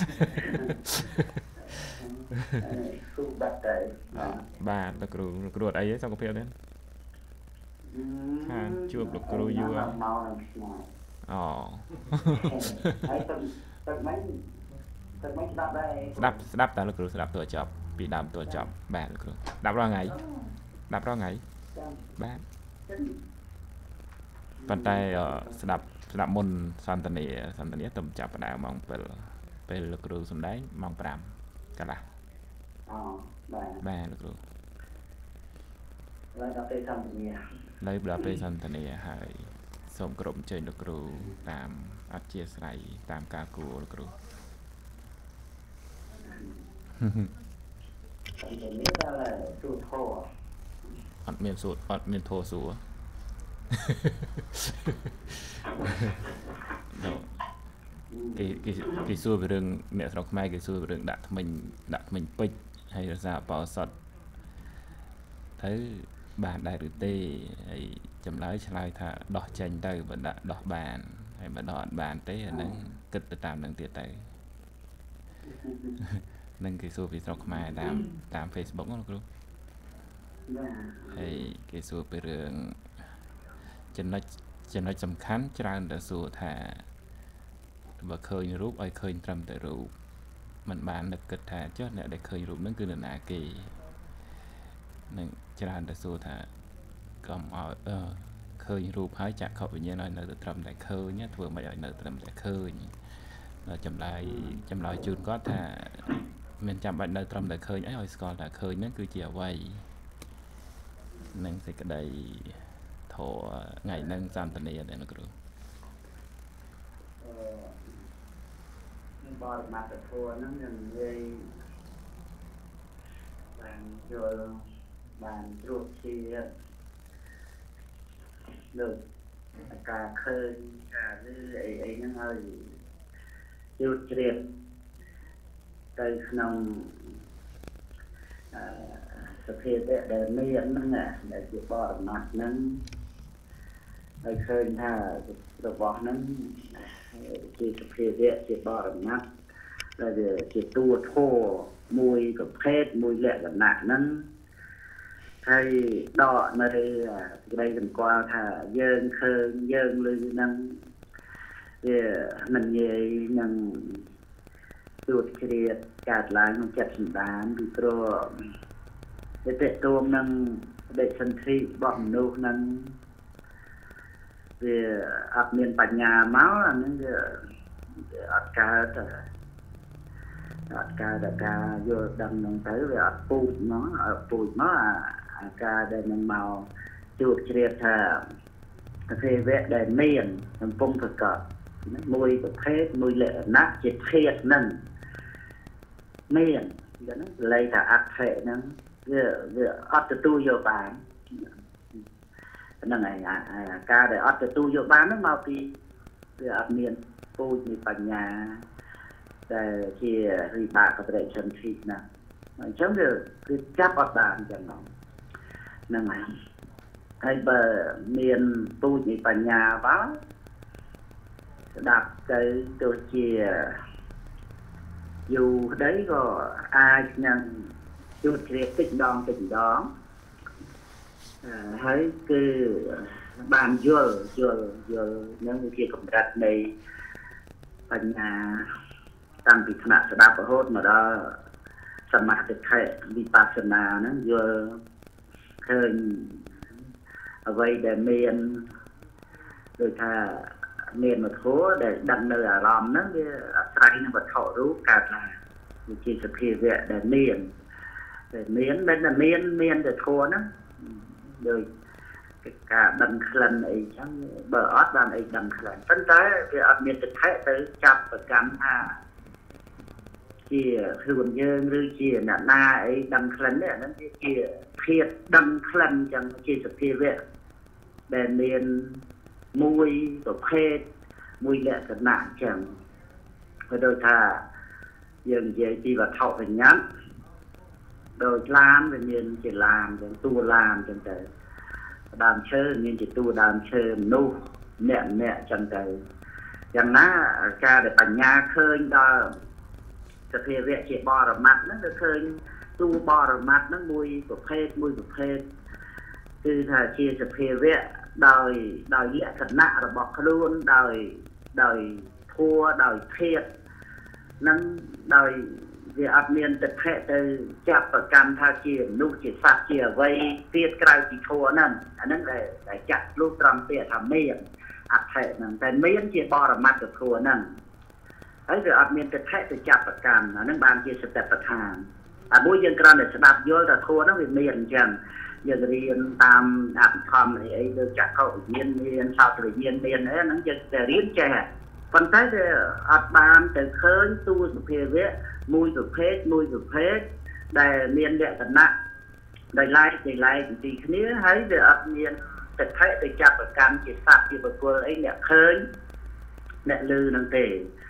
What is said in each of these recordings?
khu bạch đấy bà được ruột ấy xong có phiêu đến ha chưa được ấy rồi nó vua là màu làm sao ồ ấy tận mấy đập đây đáp ta được rồi đápตัวchọc bị đạpตัวchọc bà được rồi đáp ra ngày đáp ra ngày trăm bà chân ប៉ុន្តែស្ដាប់មុនសន្ទនាទំចាប់ផ្ដើមម៉ោង7ពេលលោកគ្រូសំដែងម៉ោង5កន្លះ bà បាទលោកគ្រូ rồi đập đây thầm nhỉ នៅដល់ពេលសន្ទនាហើយសូមគោរពអញ្ជើញលោកគ្រូតាមអធិស្ឋានតាមការគួរលោកគ្រូ thầm nhỉ ta là tụt thô អត់មានសួរអត់មានធោសួរ គេសួរពីរឿងអ្នកស្រុកខ្មែរគេសួរពីរឿងដាក់ថ្មិញពេជ្រហើយរសារបោសុតទៅបានដែរឬទេហើយចម្លើយឆ្លើយថាដោះចេញទៅបើដាក់ដោះបានហើយបើដោះអត់បានទេអាហ្នឹងគិតទៅតាមនឹងទៀតទៅនឹងគេសួរពីស្រុកខ្មែរតាម Facebook ណាលោកគ្រូ bà ហើយគេសួរពីរឿងចំណុចសំខាន់ច្រើនតែសួរថាបើឃើញរូបឲ្យឃើញត្រឹមតែរូបមិនបាននឹកគិតថាចុះអ្នកដែលឃើញរូបហ្នឹងគឺនរណាគេនឹងច្រើនតែសួរថាកុំឲ្យឃើញរូបហើយចាក់ខុសវិញ្ញាណឲ្យនៅតែត្រឹមតែឃើញធ្វើមិនឲ្យនៅត្រឹមតែឃើញចម្លើយជូនគាត់ថាមានចាំបាច់នៅត្រឹមតែឃើញអីឲ្យស្គាល់ថាឃើញហ្នឹងគឺជាអ្វីនឹងសេចក្តីធម៌ថ្ងៃហ្នឹងសន្តានាដែរលោកគ្រូ bò mặt được thua nó nhìn gây bàn rồi bàn ruột thì được cả khơi cả như ấy nó hơi tiêu triệt từ nông thực hiện để miệng nó nè để chịu bò mặt nó hơi khơi tha được bò nó chỉ thực hiện chỉ bò mắt là chỉ tua thô mùiกับเพศมวยแหลกกับหนักนั้นให้ดอในđây gần qua thà dơn khơi dơn lư năng mình về năng tuột kia cạt lại nó chặt sừng đán thì pro để tệ tôm năng để sân thi bọn nô năng về áp miền bạch nhà máu là những áp ca đã ca vô đâm nông tới về áp pụt nó ca để mình màu chuột triệt thà phê vẽ để miền mình phong thực cọ mùi của hết mùi lệ nát chết thiệt nâng miền lấy thà áp thể nâng về áp từ tu vô bán năng này ca để áp từ tu vô bán nó mau đi về áp miền pụt như bạch nhà để khi hủy bạc có thể chân thịt nè chống được cứ chắp ọt bàn chẳng nó nâng này hay bờ miền tu như bà nhà báo đặt cái tôi chia dù đấy có ai nhận chút thiệt tích đón thấy cứ bàn dừa nếu như kia cũng đặt này bà nhà tăng bị khả sẽ đáp ở hốt mà đó sẵn mặt thực hệ vipassana nó vừa khơi ở đây để miền rồi thà miền một phố để đặt nơi ở lòng nó say nó vật thọ rú cả là chỉ thực hiện việc để miền bên là miền để thua nó rồi cả đằng khẩn ấy chẳng bờ ót bàn ấy đằng khẩn tất tới cái ở miền thực hệ tới chập và cắm chia thường dương rư chia là na ấy đằng khẩn đấy nó chia thiệt đằng khẩn chẳng chia thực hiện việc để miền mùi tổ phê mùi lệ thật nạn chẳng và đôi thà dường dễ chỉ vào thọ phải nhắn đôi làm về miền chỉ làm rồi tu làm chẳng tới đàm chơi miền chỉ tu đàm chơi nu nẹm chẳng tới chẳng ná ca để bánh nhà khơi đó สภาวะជាបរមត្តហ្នឹងគឺឃើញទូបរមត្តហ្នឹងមួយប្រភេទគឺថាជាសភាវៈដោយលក្ខណៈរបស់ខ្លួនដោយធัวដោយធាតុនឹងដោយវាអត់មានទឹកខែទៅចាប់ប្រកាន់ថាជាមនុស្សជាសត្វជាអ្វីទៀតក្រៅពីធัวហ្នឹងអាហ្នឹងដែលចាក់លុះត្រង់ពាក្យថាមានអត្ថៈហ្នឹងតែមានជាបរមត្តធัวហ្នឹងហើយវាអត់មានទឹកខែទៅចាប់ប្រកាន់អាហ្នឹងបានជាសតិប្បដ្ឋានតែមួយយើងគ្រាន់តែស្ដាប់យល់ថាធัวហ្នឹងវាមានអញ្ចឹងយើងរៀនតាមអភិធម្មអីលើចក្ខុវិញ្ញាណមានសោតវិញ្ញាណមានអីហ្នឹងយើងតែរៀនចេះប៉ុន្តែវាអត់បានទៅឃើញទូសភាវៈមួយប្រភេទដែលមានលក្ខណៈដែលឡែកពីគ្នាហើយវាអត់មានទឹកខែទៅចាប់ប្រកាន់ជាសត្វជាបុគ្គលអីអ្នកឃើញអ្នកឮហ្នឹងទេ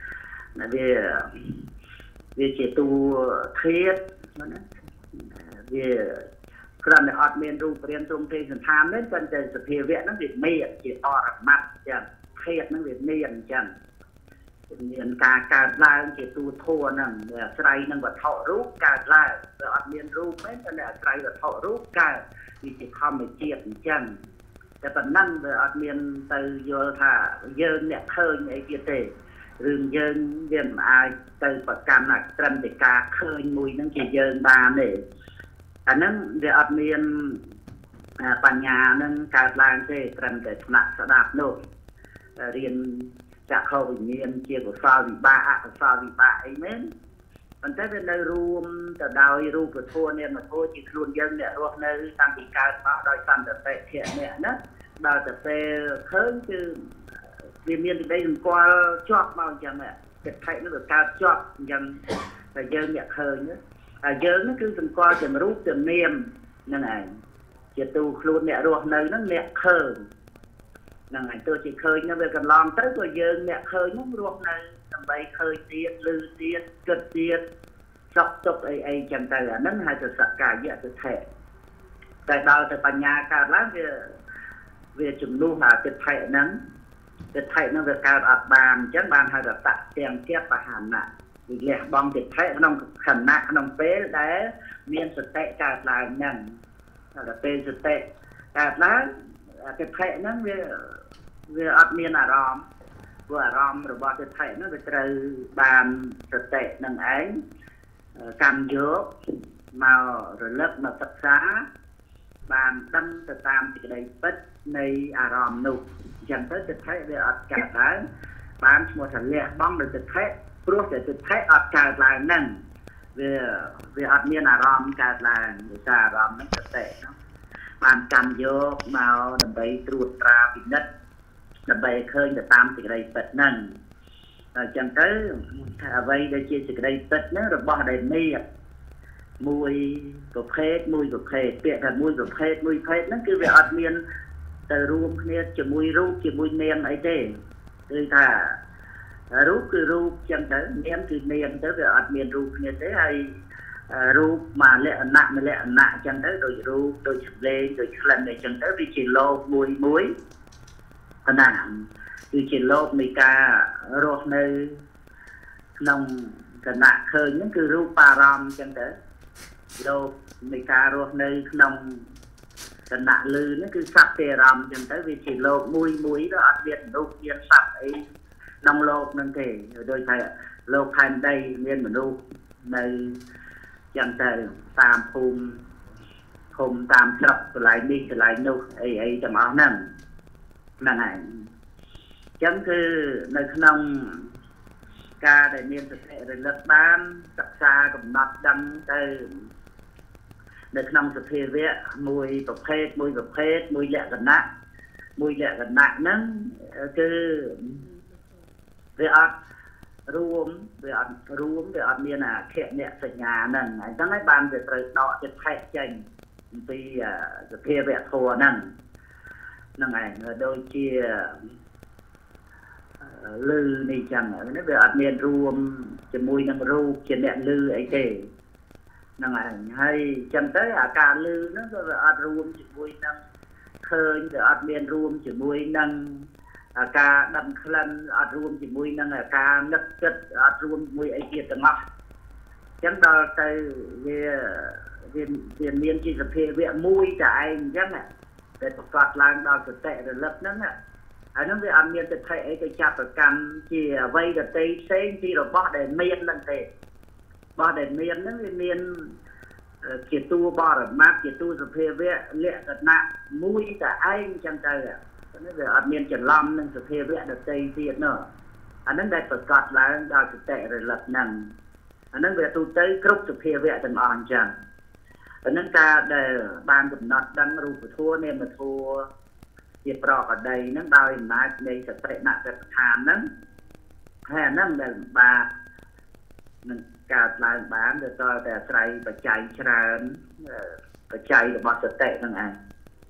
វាជាតួធាតុណាវាគ្រាន់តែអត់មានរូបរាងទ្រង់ទ្រាយសន្តានទេប៉ុន្តែសភាវៈហ្នឹងវាមានជាបរមត្តចឹងធាតុហ្នឹងវាមានអញ្ចឹងមានការកើតឡើងជាទូធัวហ្នឹងវាអាស្រ័យនឹងវត្ថុរូបកើតឡើងវាអត់មានរូបទេតែអាស្រ័យវត្ថុរូបកើតវាជាធម្មជាតិអញ្ចឹងតែប៉ុណ្ណឹងវាអត់មានទៅយល់ថាយើងអ្នកឃើញអីទៀតទេរឿងយើងវាមិនអាចទៅប្រកាន់អាត្រឹមតែការឃើញមួយហ្នឹងជាយើងបានទេអាហ្នឹងវាអត់មានបញ្ញាហ្នឹងកើតឡើងទេត្រឹមតែថ្នាក់ស្ដាប់នោះរៀនចក្ខុវិញ្ញាណជាកុសលវិបាកអកុសលវិបាកអីមែនប៉ុន្តែវានៅរួមទៅដោយរូបធម៌នាមធម៌ជាខ្លួនយើងអ្នករស់នៅតាំងពីកើតមកដោយសន្តិតិធៈនេះណាដល់ទៅពេលឃើញគឺវាមានសេចក្តីសម្គាល់ជាប់មកអញ្ចឹងចិត្តថៃនោះវាកើតជាប់អញ្ចឹងតែយើងអ្នកឃើញហើយយើងនោះគឺសម្គាល់ទាំងរូបទាំងនាមហ្នឹងឯងជាទូខ្លួនអ្នករស់នៅហ្នឹងអ្នកឃើញហ្នឹងហើយទោះជាឃើញហ្នឹងវាកន្លងទៅក៏យើងអ្នកឃើញហ្នឹងរស់នៅដើម្បីឃើញទៀតឮទៀតគិតទៀតសក់ទុកអីចឹងទៅអាហ្នឹងហៅថាសក្កាយៈទិដ្ឋិតែដល់ទៅបញ្ញាកើតឡើងវាជំនួសអាទិដ្ឋិហ្នឹងវាកើតអត់បានអញ្ចឹងបានហៅថាតទាំងគបហណៈវិលះបងទិដ្ឋិក្នុងខណៈក្នុងពេលដែលមានសតិកើតឡើងហ្នឹងដល់ពេលសតិកើតឡើងទិដ្ឋិហ្នឹងវាអត់មានអារម្មណ៍ព្រោះអារម្មណ៍របស់ទិដ្ឋិហ្នឹងវាត្រូវបានសតិនឹងឯងកម្មយកមករលឹកមកសិក្សាបានដឹងទៅតាមសេចក្តីពិតនៃអារម្មណ៍នោះអញ្ចឹងទៅទិដ្ឋិវាអត់កើតឡើងបានឈ្មោះថាលះបង់ដោយទិដ្ឋិព្រោះតែទិដ្ឋិអត់កើតឡើងហ្នឹងវាអត់មានអារម្មណ៍កើតឡើងដោយសារអារម្មណ៍ហ្នឹងសតិហ្នឹងបានកម្មយកមកដើម្បីត្រួតត្រាពិនិត្យដើម្បីឃើញទៅតាមសេចក្តីពិតហ្នឹងអញ្ចឹងទៅថាអ្វីដែលជាសេចក្តីពិតហ្នឹងរបស់ដែលមានមួយប្រភេទពាក្យថាមួយប្រភេទហ្នឹងគឺវាអត់មានទៅរួមគ្នាជាមួយរូបជាមួយនាមអីទេគឺថារូបគឺរូបចឹងទៅនាមគឺនាមទៅវាអត់មានរូបគ្នាទេហើយរូបមកលក្ខណៈអញ្ចឹងទៅដូចរូបដូចសម្លេងដូចក្លិនអីចឹងទៅវាជាលោកមួយប៉ុណ្ណាគឺជាលោកនៃការរស់នៅក្នុងគណៈឃើញហ្នឹងគឺរូបអារម្មណ៍អញ្ចឹងទៅលោកនៃការរស់នៅក្នុងគណៈលឺហ្នឹងគឺសត្វទេអារម្មណ៍អញ្ចឹងទៅវាជាលោកមួយទៅអត់មានមនុស្សមានសត្វអីក្នុងលោកហ្នឹងទេដូចថាលោកផែនដីមានមនុស្សនៅចឹងទៅតាមភូមិតាមស្រុកកន្លែងនេះកន្លែងនោះអីទាំងអស់ហ្នឹងហ្នឹងហើយចឹងគឺនៅក្នុងការដែលមានសតិរលឹកបានសិក្សាកំណត់ដឹងទៅនៅក្នុងសភាវៈមួយប្រភេទមួយលក្ខណៈហ្នឹងគឺវាអត់រួមវាអត់មានអាខៈអ្នកសញ្ញាហ្នឹងអញ្ចឹងហើយបានវាត្រូវដកចិត្តថែចេញពីសភាវៈធម៌ហ្នឹងឯងដូចជាលឺនេះចឹងវាអត់មានរួមជាមួយនឹងរូបជាអ្នកលឺអីទេហ្នឹងឯងហើយចឹងទៅអាការលឺហ្នឹងក៏វាអត់រួមជាមួយនឹងឃើញវាអត់មានរួមជាមួយនឹងការដឹងក្លិនអត់រួមជាមួយនឹងការនឹកគិតអត់រួមជាមួយអីទៀតទាំងអស់ chẳng đó tới viên miên chỉ là phê vẽ mùi trả anh chẳng ạ để phát lang đó sự tệ rồi lập nâng ạ nó về ăn miên tự thể cái chạp ở cầm chỉ vây được tây xên chỉ rồi bỏ để miên lần thế bỏ để miên nó miên chỉ tu bỏ ở mát chỉ tu sự phê vẽ lệ thật nặng mùi trả anh chẳng trời ạ nó về ăn miên chỉ lâm nâng sự phê vẽ được tây tiết nữa nó đây phải phát lang đó sự tệ rồi lập nâng nó về tu tới cốc sự phê vẽ từng on chẳng nên ta để ban được nọt đăng rùa thua nên mà thua việc rõ ở đây nó đòi nói đây sẽ tệ nạn sẽ thàn nó hay nó là bà mình cả lại bán được cho để chạy và chạy ra và chạy được bao sự tệ thằng anh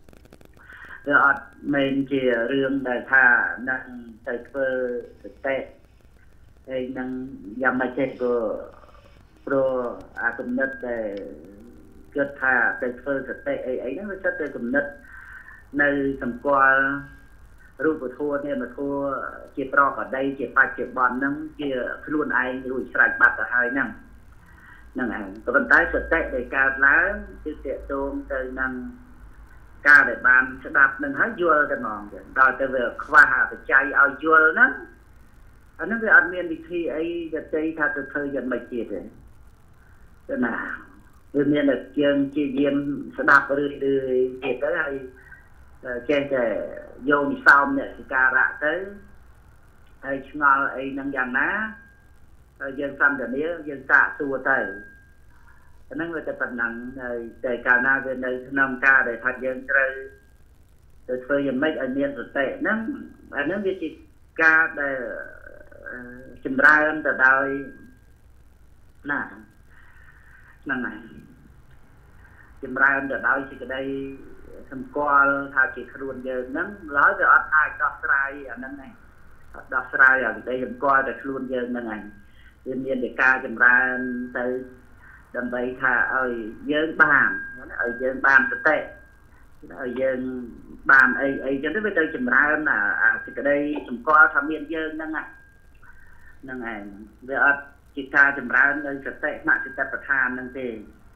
rồi mình chỉ riêng để thà năng tay cơ tệ đây năng dòng mà chạy của pro cũng nhất để kết thà tay cơ tệ ấy nó sẽ tệ cũng nhất nơi tầm qua rùa của thua nên mà thua chỉ pro ở đây chỉ phải chỉ bòn nâng kia luôn ai rùi sạch bạc ở hai nâng nâng ảnh có vận tải sật tệ để cao lá chứ tiện tôm từ nâng ca để bàn sẽ đạp nâng hết vua cái mòn rồi từ việc khoa hà phải chạy ao vua nó nó về ăn miên đi thi ấy giờ tây tha từ thời gian mày chia rồi thế nào tự nhiên là chương chi viên sẽ đạp vào đưa thiệt tới hay trên để vô đi sau này thì ca rạ tới hay ngon ấy nâng dàn ná dân xăm giờ nía dân tạ xua tay nó người ta phần nặng để cả na về đây nông ca để thật dân trời từ phơi giờ mấy anh em rồi tệ nó biết chỉ ca để chìm ra em từ đời nè năng này chìm ra em từ đời chỉ cái đây thầm qua thà chỉ luôn giờ nó nói về ai đọc sai ở năng này đọc sai ở đây thầm qua để luôn giờ năng này tuy nhiên để ca chìm ra từ đầm bầy thà ở dân bàn ở dân bàn thực tệ ở dân bàn ấy cho đến bây giờ chìm ra là thì cái đây thầm qua thầm miền dân năng này về chỉ ca chìm ra nơi thực tệ mạng thực tệประธานnăng thì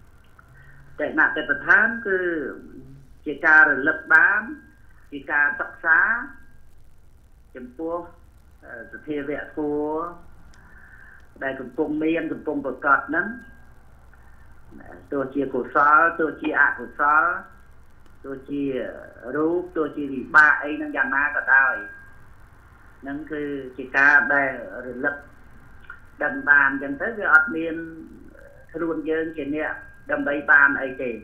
tệ nạn tệประธานคือchỉ ca rồi lập bán chỉ ca tắc xá chấm pua sự thi vẽ pua đây cũng cùng miên cũng cùng bậc cọt nắng tôi chia cổ xó tôi chia cổ xó tôi chia rú tôi chia ba ấy năng dàn ma cả tao năngคือchỉ ca đây rồi lập đầm bàn dần tới cái ọt miên luôn dân chỉ nè đầm bay bàn ấy thì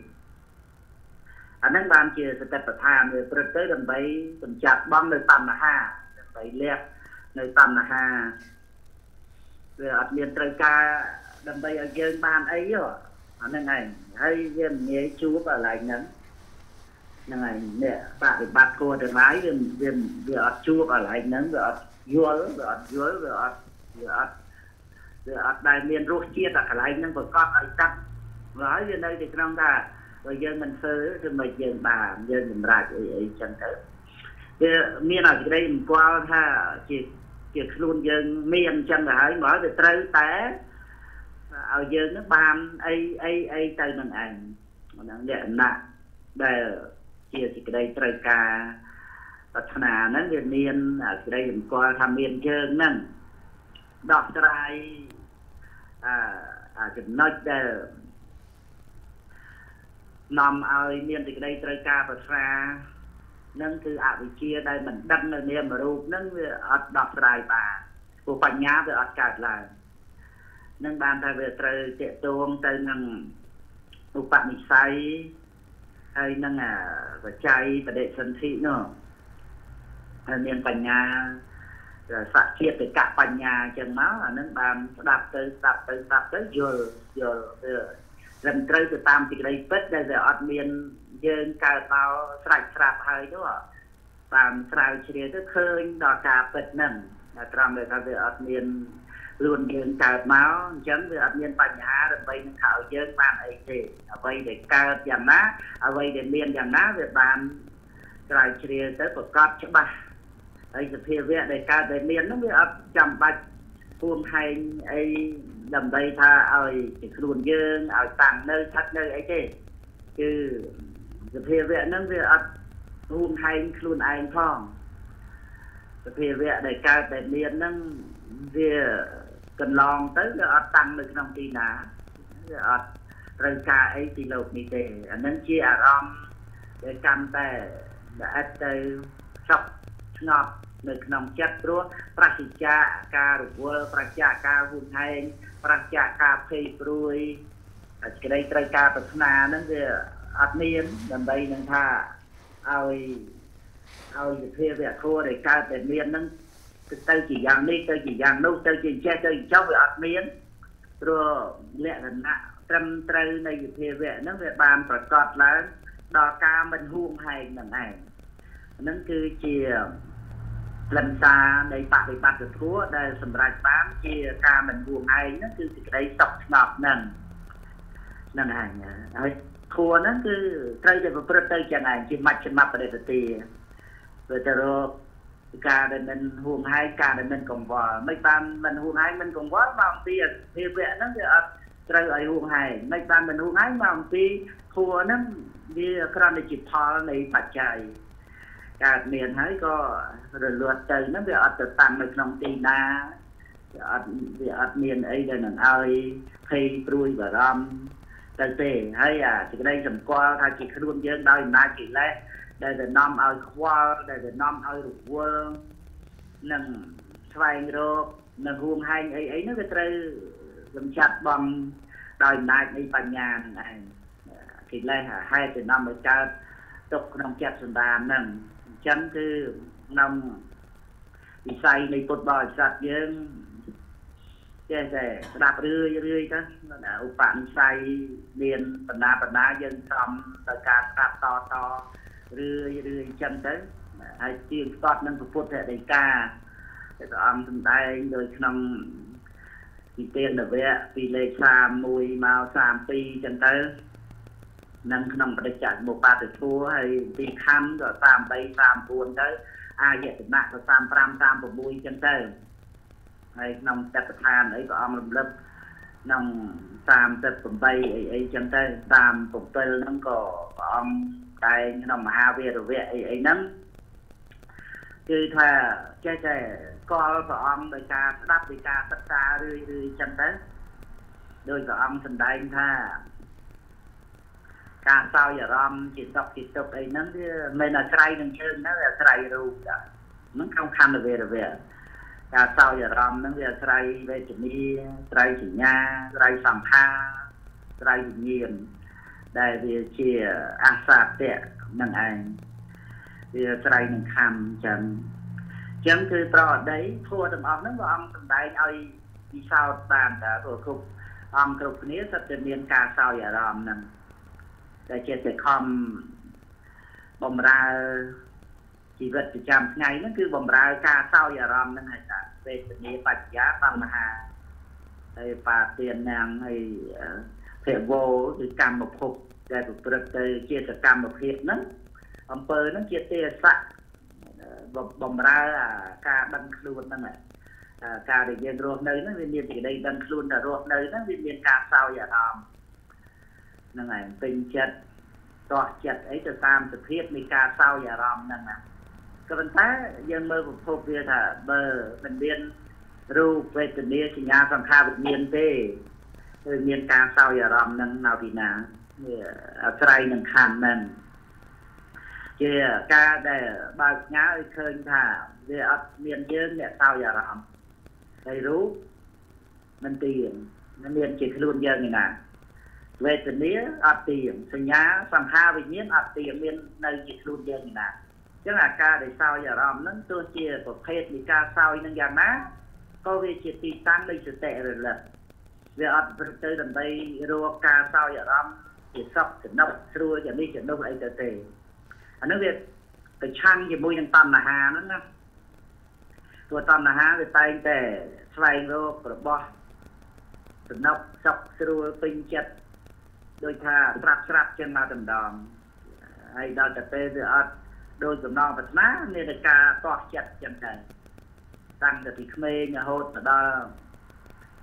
năng bàn chia sẽ tập tham rồi bật tới đầm bay tuần chặt bom nơi tầm là ha bay lẹt nơi tầm là ha rồi ở miền tây ca đầm bay ở dân bàn ấy rồi năng này hay dân nghe chú và lại nhấn năng này nè bạn bị bắt cô được lái viên ở chú và lại nhấn rồi ở đại miền ruột chia là cái lại năng vật có ai tắc nói về đây thì trong ta rồi dân mình phơi thì mình dân bà dân mình ra cái chân tới miền nào thì đây mình qua ha chỉ luôn dân miền chân là hãy nói về trời té ở dân nó bàn ai tay mình ảnh nó để nặng để chia thì cái đây trời ca và thằng nào nó về miền ở cái đây mình qua tham miền dân nè đọc trai chừng nói để nằm ở miền thì cái đây trời ca và xa nâng từ vị chia đây mình đâm lên miền mà rụt nâng đọc trai bà của bánh nhá về cả là nâng bàn thay về trời tiệ tôm tới nâng một bạn mình say hay nâng và chay và đệ sân thị nữa miền bánh nhá phát triển từ cả bánh nhà chân máu là nâng bàn đạp tới giờ lần tới từ tam thì đây bết đây giờ ở miền dân cao tao sạch hơi đúng không bàn sạch chỉ để khơi đò cà bết nâng trong đời ta về ở miền luôn dân cao máu chấm về ở miền bánh nhà rồi bây giờ khảo dân bàn ấy thì ở bây để cao giảm ná ở bây để miền giảm ná về bàn sạch chỉ để tới một con chứ bà ấy thì phía về để cao để miền nó mới ấp chậm bạch buông hành ấy ដើម្បីថាឲ្យជាខ្លួនយើងឲ្យតាំងនៅស្ថិតនៅអីទេគឺសភាវៈហ្នឹងវាអត់ហួងហែងខ្លួនឯងផងសភាវៈដែលកើតដែលមានហ្នឹងវាកន្លងទៅវាអត់តាំងនៅក្នុងទីណាវាអត់ត្រូវការអីពីលោកនេះទេអានឹងជាអារម្មណ៍ដែលកាន់តែល្អិតទៅសុខស្ងប់នៅក្នុងចិត្តព្រោះប្រសិជ្ជៈការរវល់ប្រសិជ្ជៈការហួងហែងប្រសិជ្ជៈការភ័យព្រួយក្តីត្រូវការប្រាថ្នាហ្នឹងវាអត់មានដើម្បីនឹងថាឲ្យសភាវៈធម៌ដែលកើតតែមានហ្នឹងទៅជាយ៉ាងនេះទៅជាយ៉ាងនោះទៅជាចេះទៅចុះវាអត់មានព្រោះលក្ខណៈត្រឹមត្រូវនៃសភាវៈហ្នឹងវាបានប្រកបឡើងដល់ការមិនហួងហែងនឹងឯងហ្នឹងគឺជាលំសារនៃបប្រតិបត្តិធម៌ដែលសម្រេចបានជាការមិនហួងហែងហ្នឹងគឺសេចក្តីសុខស្ងប់ហ្នឹងឯងហើយធម៌ហ្នឹងគឺត្រូវតែប្រព្រឹត្តទៅចឹងឯងជាមជ្ឈិមបរិបទាព្រោះតែរកការដែលមិនហួងហែងការដែលមិនកង្វល់មិនបានមិនហួងហែងមិនកង្វល់មកអំពីភាវៈហ្នឹងវាអត់ត្រូវឲ្យហួងហែងមិនបានមិនហួងហែងមកអំពីធัวហ្នឹងវាគ្រាន់តែជាផលនៃបច្ច័យកើតមានហើយក៏រលត់ទៅហ្នឹងវាអត់ទៅតាំងនៅក្នុងទីណាវាអត់មានអីដែលនឹងឲ្យភ័យព្រួយបារម្ភទៅទេហើយអាសេចក្តីសម្គាល់ថាជាខ្លួនយើងដោយអំណាចកិលេសដែលទៅនាំឲ្យខ្វល់ដែលទៅនាំឲ្យរវល់នឹងស្វែងរកនឹងហួងហែងអីហ្នឹងវាត្រូវកម្ចាត់បងដោយអំណាចនៃបញ្ញាហ្នឹងឯងកិលេសហេតុដែលនាំឲ្យកើតទុកក្នុងចិត្តសន្តានហ្នឹងអញ្ចឹងគឺក្នុងវិស័យនៃពុទ្ធបរិស័ទយើងចេះតែស្ដាប់រឿយទៅឧបនិស្ស័យមានបណ្ណាយើងសំទៅការស្ដាប់តរឿយអញ្ចឹងទៅហើយទៀងស្ទាត់នឹងពុទ្ធដីកាដែលព្រះអង្គសម្ដែងដោយក្នុងពីទានវៈពីលេខ31មក32អញ្ចឹងទៅនឹងក្នុងបដិច្ចសមុបបាទធัวហើយទីខណ្ឌក៏33 39ទៅអាយតនៈក៏35 36អញ្ចឹងទៅហើយក្នុងតបឋានអីក៏អង្គរំលឹកក្នុង38អីចឹងទៅ37ហ្នឹងក៏ព្រះអង្គតែក្នុងមហាវីរវៈអីហ្នឹងគឺថាចេះតែកលព្រះអង្គដោយការស្ដាប់ដោយការសិក្សារឿយចឹងទៅដោយព្រះអង្គសម្ដែងថាការសោយអារម្មណ៍ជាសុខជាទុក្ខអីហ្នឹងវាមិនអាស្រ័យនឹងជើងណាវាអាស្រ័យរូបហ្នឹងក្នុងខណ្ឌវីរវៈការសោយអារម្មណ៍ហ្នឹងវាអាស្រ័យវេទនាអាស្រ័យសញ្ញាអាស្រ័យសង្ខារអាស្រ័យវិញ្ញាណដែលវាជាអាសាតៈនឹងឯងវាអាស្រ័យនឹងខណ្ឌអញ្ចឹងគឺប្រអដីធัวទាំងអស់ហ្នឹងព្រះអង្គសម្ដែងឲ្យពិសោធន៍បានតើគ្រប់អង្គគ្រប់គ្នាសិតតែមានការសោយអារម្មណ៍ហ្នឹងតែចេះតែខំបំរើជីវិតប្រចាំថ្ងៃហ្នឹងគឺបំរើការសោយអារម្មណ៍ហ្នឹងហើយថាវេទនាបច្ចយាបញ្ហាហើយបាទានណាំងហើយភវោគឺកម្មភពដែលប្រព្រឹត្តទៅជាសកម្មភាពហ្នឹងអំពើហ្នឹងជាទេសៈបំរើការដឹងខ្លួនហ្នឹងការដែលយើងរស់នៅហ្នឹងវាមានសេចក្តីដឹងខ្លួនតែរស់នៅហ្នឹងវាមានការសោយអារម្មណ៍ហ្នឹងហើយពេញចិត្តតោះចិត្តអីទៅតាមសភាពនៃការសោយអារម្មណ៍ហ្នឹងណាក៏ប៉ុន្តែយើងមើលប្រភពវាថាបើមិនមានរូបវេទនាសញ្ញាសង្ខារវិញ្ញាណទេគឺមានការសោយអារម្មណ៍ហ្នឹងនៅពីណាវាអាស្រ័យនឹងខណ្ឌហ្នឹងជាការដែលបើកញ៉ាឲ្យឃើញថាវាអត់មានយើងអ្នកសោយអារម្មណ៍ហើយរូបមិនទៀងមិនមានជាខ្លួនយើងឯណាវេទនាអត់ទៀងសញ្ញាសង្ខារវិញ្ញាណអត់ទៀងមាននៅជាខ្លួនយើងឯណាអញ្ចឹងអាការដែលសោយអារម្មណ៍ហ្នឹងទោះជាប្រភេទនៃការសោយនឹងយ៉ាងណាក៏វាជាទីតាំងនៃសតិរលឹកវាអត់ប្រទៅដើម្បីរកការសោយអារម្មណ៍ជាសុខចំណុចស្រួលយ៉ាងនេះចំណុចអីទៅទេអានោះវាប្រឆាំងជាមួយនឹងតណ្ហាហ្នឹងណាព្រោះតណ្ហាវាតែងតែស្វែងរករបស់ចំណុចសុខស្រួលពេញចិត្តដោយថាស្រាប់ចឹងមកតម្ដងហើយដល់តែពេលវាអត់ដោយសំណងប្រាថ្នាមានតែការតោះចិត្តចឹងទៅតាំងតែពីក្មេងរហូតមកដល់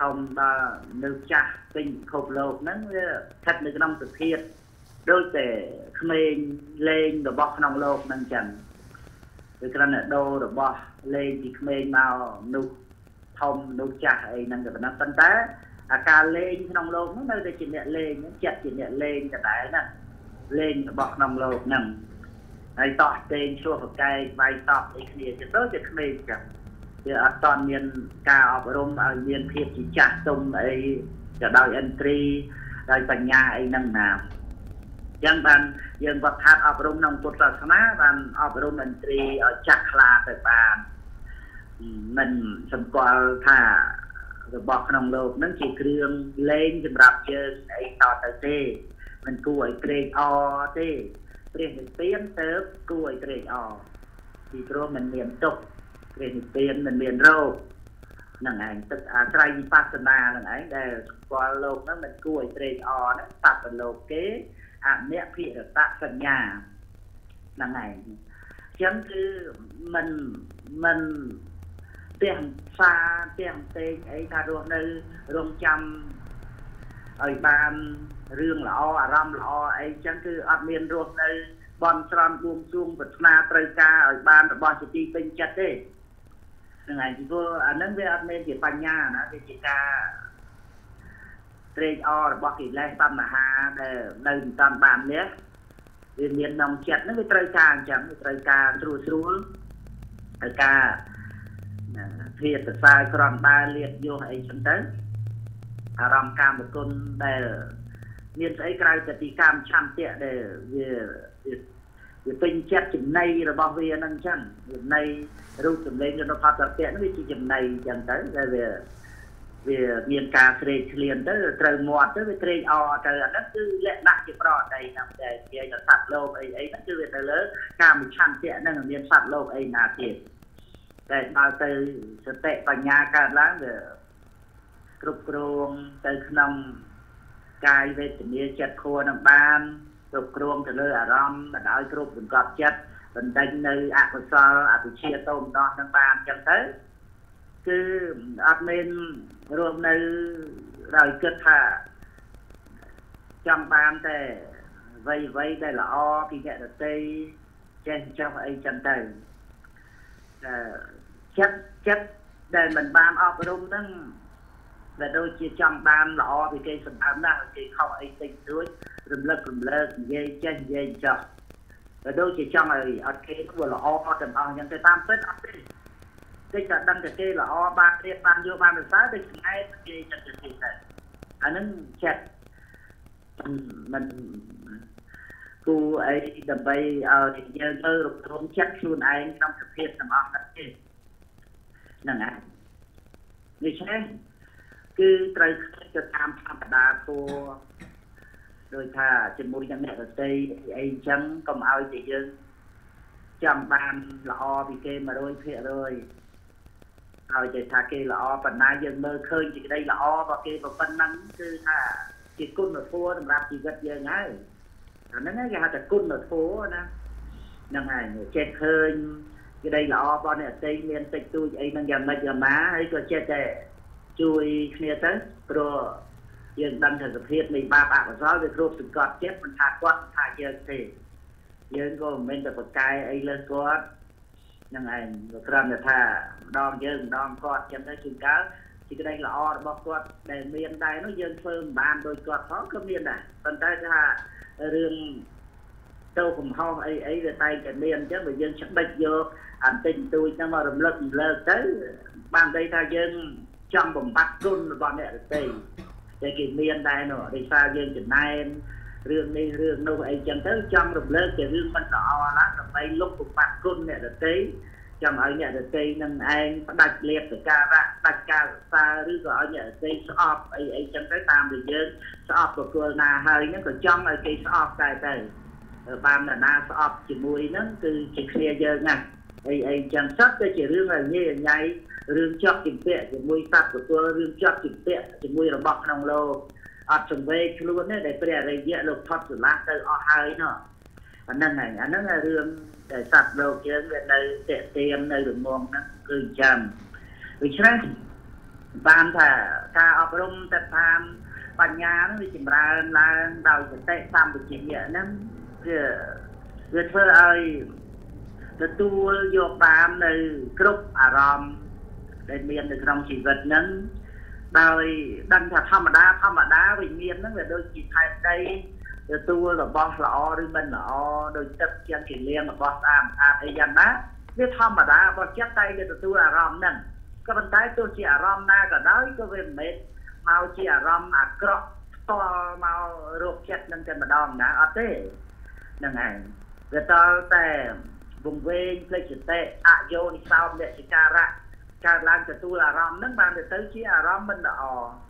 ធំដល់នៅចាស់ពេញពិភពលោកហ្នឹងវាស្ថិតនៅក្នុងសភាពដូចតែក្មេងលេងរបស់ក្នុងលោកហ្នឹងចឹងវាគ្រាន់តែដូររបស់លេងពីក្មេងមកមនុស្សធំមនុស្សចាស់អីហ្នឹងតែប៉ុណ្ណឹងប៉ុន្តែអាការលេងក្នុងលោកហ្នឹងនៅតែជាអ្នកលេងចិត្តជាអ្នកលេងដដែលណាលេងរបស់ក្នុងលោកហ្នឹងហើយតោះទេងឈ្លោះប្រកែកវាយតប់អីគ្នាទៅដូចជាក្មេងចឹងវាអត់តន់មានការអប់រំឲ្យមានភាពជាចាស់ទុំអីទៅដោយឥន្ទ្រីដោយបញ្ញាអីហ្នឹងណាចឹងបានយើងវត្តថាអប់រំក្នុងពុទ្ធសាសនាបានអប់រំឥន្ទ្រីឲ្យចាស់ខ្លាទៅបានមិនសម្គាល់ថារបស់ក្នុងលោកហ្នឹងជាគ្រឿងលេងសម្រាប់យើងអីតទៅទេមិនគួរឲ្យត្រេកអរទេព្រះនិព្វានទៅគួរឲ្យត្រេកអរពីព្រោះมันមានទុក្ខព្រះនិព្វានมันមានរោគហ្នឹងឯងទឹកអាស្រ័យវិបស្សនាហ្នឹងឯងដែលស្គាល់លោកហ្នឹងមិនគួរឲ្យត្រេកអរហ្នឹងសត្វលោកគេអនិភិរតសញ្ញាហ្នឹងឯងចឹងគឺមិនផ្ទះផ្សារផ្ទះផ្សេងអីថារស់នៅរងចាំឲ្យបានរឿងល្អអារម្មណ៍ល្អអីចឹងគឺអត់មានរស់នៅបន់ស្រន់បួងសួងប្រាថ្នាត្រូវការឲ្យបានរបស់ជាទីពេញចិត្តទេហ្នឹងហើយពីព្រោះអាហ្នឹងវាអត់មានជាបញ្ញាណាវាជាការត្រេកអររបស់កិលេសតណ្ហាដែលនៅមិនតាន់បាននេះវាមានក្នុងចិត្តហ្នឹងវាត្រូវការអញ្ចឹងវាត្រូវការស្រួលត្រូវការភាពសរសើរក្រំដើរលៀបយោអីចឹងទៅអារម្មណ៍កាមគុណដែលមានស្អីក្រៅតែពីកាមឆន្ទៈដែលវាពេញចិត្តចំណៃរបស់វាហ្នឹងចឹងចំណៃរូបសម្លេងរបស់ផតពៈហ្នឹងវាជាចំណៃចឹងទៅដែលវាមានការស្រេកឃ្លានទៅត្រូវមាត់ទៅវាត្រេកអរទៅអាហ្នឹងគឺលក្ខណៈជាប្រតិហ្នឹងតែជាសត្វលោកអីហ្នឹងគឺវាទៅលើកាមឆន្ទៈហ្នឹងមានសត្វលោកអីណាទៀតតែដល់ទៅសតិបញ្ញាកើតឡើងវាគ្រប់គ្រងទៅក្នុងកាយវេទនាចិត្តខួរនឹងបានគ្រប់គ្រងទៅលើអារម្មណ៍មិនឲ្យគ្រប់សង្កត់ចិត្តបណ្ដេញនៅអកុសលអវិជ្ជាតោមដោះនឹងបានអញ្ចឹងទៅគឺអត់មានរួមនៅដោយគិតថាចង់បានតែអ្វីដែលល្អពីអ្នកដទៃចេះចង់អីចឹងទៅចិត្តដែលមិនបានអប់រំហ្នឹងដែលដូចជាចង់បានល្អពីគេសម្បើមណាស់គេខុសអីតិចតួចរំលឹកនិយាយចេះនិយាយចោះដែលដូចជាចង់ឲ្យអត់គេធ្វើល្អទាំងអស់អញ្ចឹងទៅតាមពិតអត់ទេតែតែដឹងតែគេល្អបានរៀបបានយកបានសរសើរទៅឆ្ងាយគេចឹងទៅទៀតដែរអាហ្នឹងចិត្តមិនគូអីដើម្បីឲ្យយើងទៅរំលងចិត្តខ្លួនឯងក្នុងសភាពទាំងអស់ហ្នឹងទេហ្នឹងហើយនេះឆ្នេះគឺត្រូវទៅតាមធម្មតាធัวដោយថាជាមួយនឹងអ្នកដទៃអីអញ្ចឹងកុំឲ្យតែយើងចង់បានល្អពីគេ 100% ឲ្យតែថាគេល្អប៉ុណ្ណាយើងមើលឃើញសេចក្តីល្អរបស់គេប៉ុណ្ណឹងគឺថាជាគុណធម៌សម្រាប់ជីវិតយើងហើយអាហ្នឹងគេហៅថាគុណធម៌ណាហ្នឹងហើយចេះឃើញសេចក្តីល្អរបស់អ្នកដទៃមានតិចតួចអីហ្នឹងយ៉ាងម៉េចយ៉ាងណាហើយក៏ចេះតែជួយគ្នាទៅព្រោះយើងដឹងថាសភាពនៃបាបអកុសលវាគ្រប់សង្កត់ចិត្តមិនថាគាត់ថាយើងទេយើងក៏មិនមែនតែប្រកែអីលើគាត់ហ្នឹងឯងគ្រាន់តែថាម្ដងយើងម្ដងគាត់ចឹងទៅជួនកាលសេចក្តីល្អរបស់គាត់ដែលមានដែរនោះយើងធ្វើមិនបានដូចគាត់ផងក៏មានដែរប៉ុន្តែថារឿងទៅកំហុសអីវាតែតែមានអញ្ចឹងបើយើងឆ្បិចយកអន្តិចតួចហ្នឹងមករំលឹកទៅបានន័យថាយើងចង់បំបត្តិគុណរបស់អ្នកដទៃតែគេមានដែរនោះដោយសារយើងចំណែនរឿងនេះរឿងនោះអីចឹងទៅចង់រំលើកជារឿងមិនល្អណាស់ដើម្បីលុបបំបត្តិគុណអ្នកដទៃចង់ឲ្យអ្នកដទៃនឹងឯងផ្ដាច់លៀបសការៈផ្ដាច់ការសើឬក៏ឲ្យអ្នកដទៃស្អប់អីចឹងទៅតាមដែលយើងស្អប់បុគ្គលណាហើយហ្នឹងក៏ចង់ឲ្យគេស្អប់តែទៅបាននរណាស្អប់ជាមួយហ្នឹងគឺជាគ្នាយើងណាអីចឹងសត្វទៅជារឿងឲ្យញ៉ៃញ៉ៃរឿងជាប់ជំពាក់ជាមួយសត្វបុគ្គលរឿងជាប់ជំពាក់ជាមួយរបស់ក្នុងលោកអត់សង្វេគខ្លួនទេដែលព្រះអរិយៈលោកផុតស្រឡះទៅអស់ហើយនោះអាហ្នឹងហើយអាហ្នឹងរឿងដែលសត្វលោកយើងវានៅតេទៀមនៅរងងហ្នឹងគឺអញ្ចឹងដូច្នេះ ban thà ca ọp rung tập tham bánh nhá nó bị chìm ra là đào sẽ tệ xăm bị chìm nhẹ lắm việc thơ ơi the tool vô ban nơi group aram để miền được trong chỉ vật nâng đời đăng thật thăm đá vì miền nó về đôi chỉ thay đây the tool là boss là o đi mình là o đôi chất chân chỉ liên là boss ấy dần đó biết thăm đá boss chết tay để the tool aram nâng các bạn thấy tôi chỉ aram na cả đó có về mệt mau chỉ aram cọ to mau ruột chết nâng trên mà đòn đã ở thế nâng này về taoแต่vùng ven plei chỉ tệ vô đi sau để chỉ ca lan cho tôi là rom nâng ban để tới chỉ rom mình là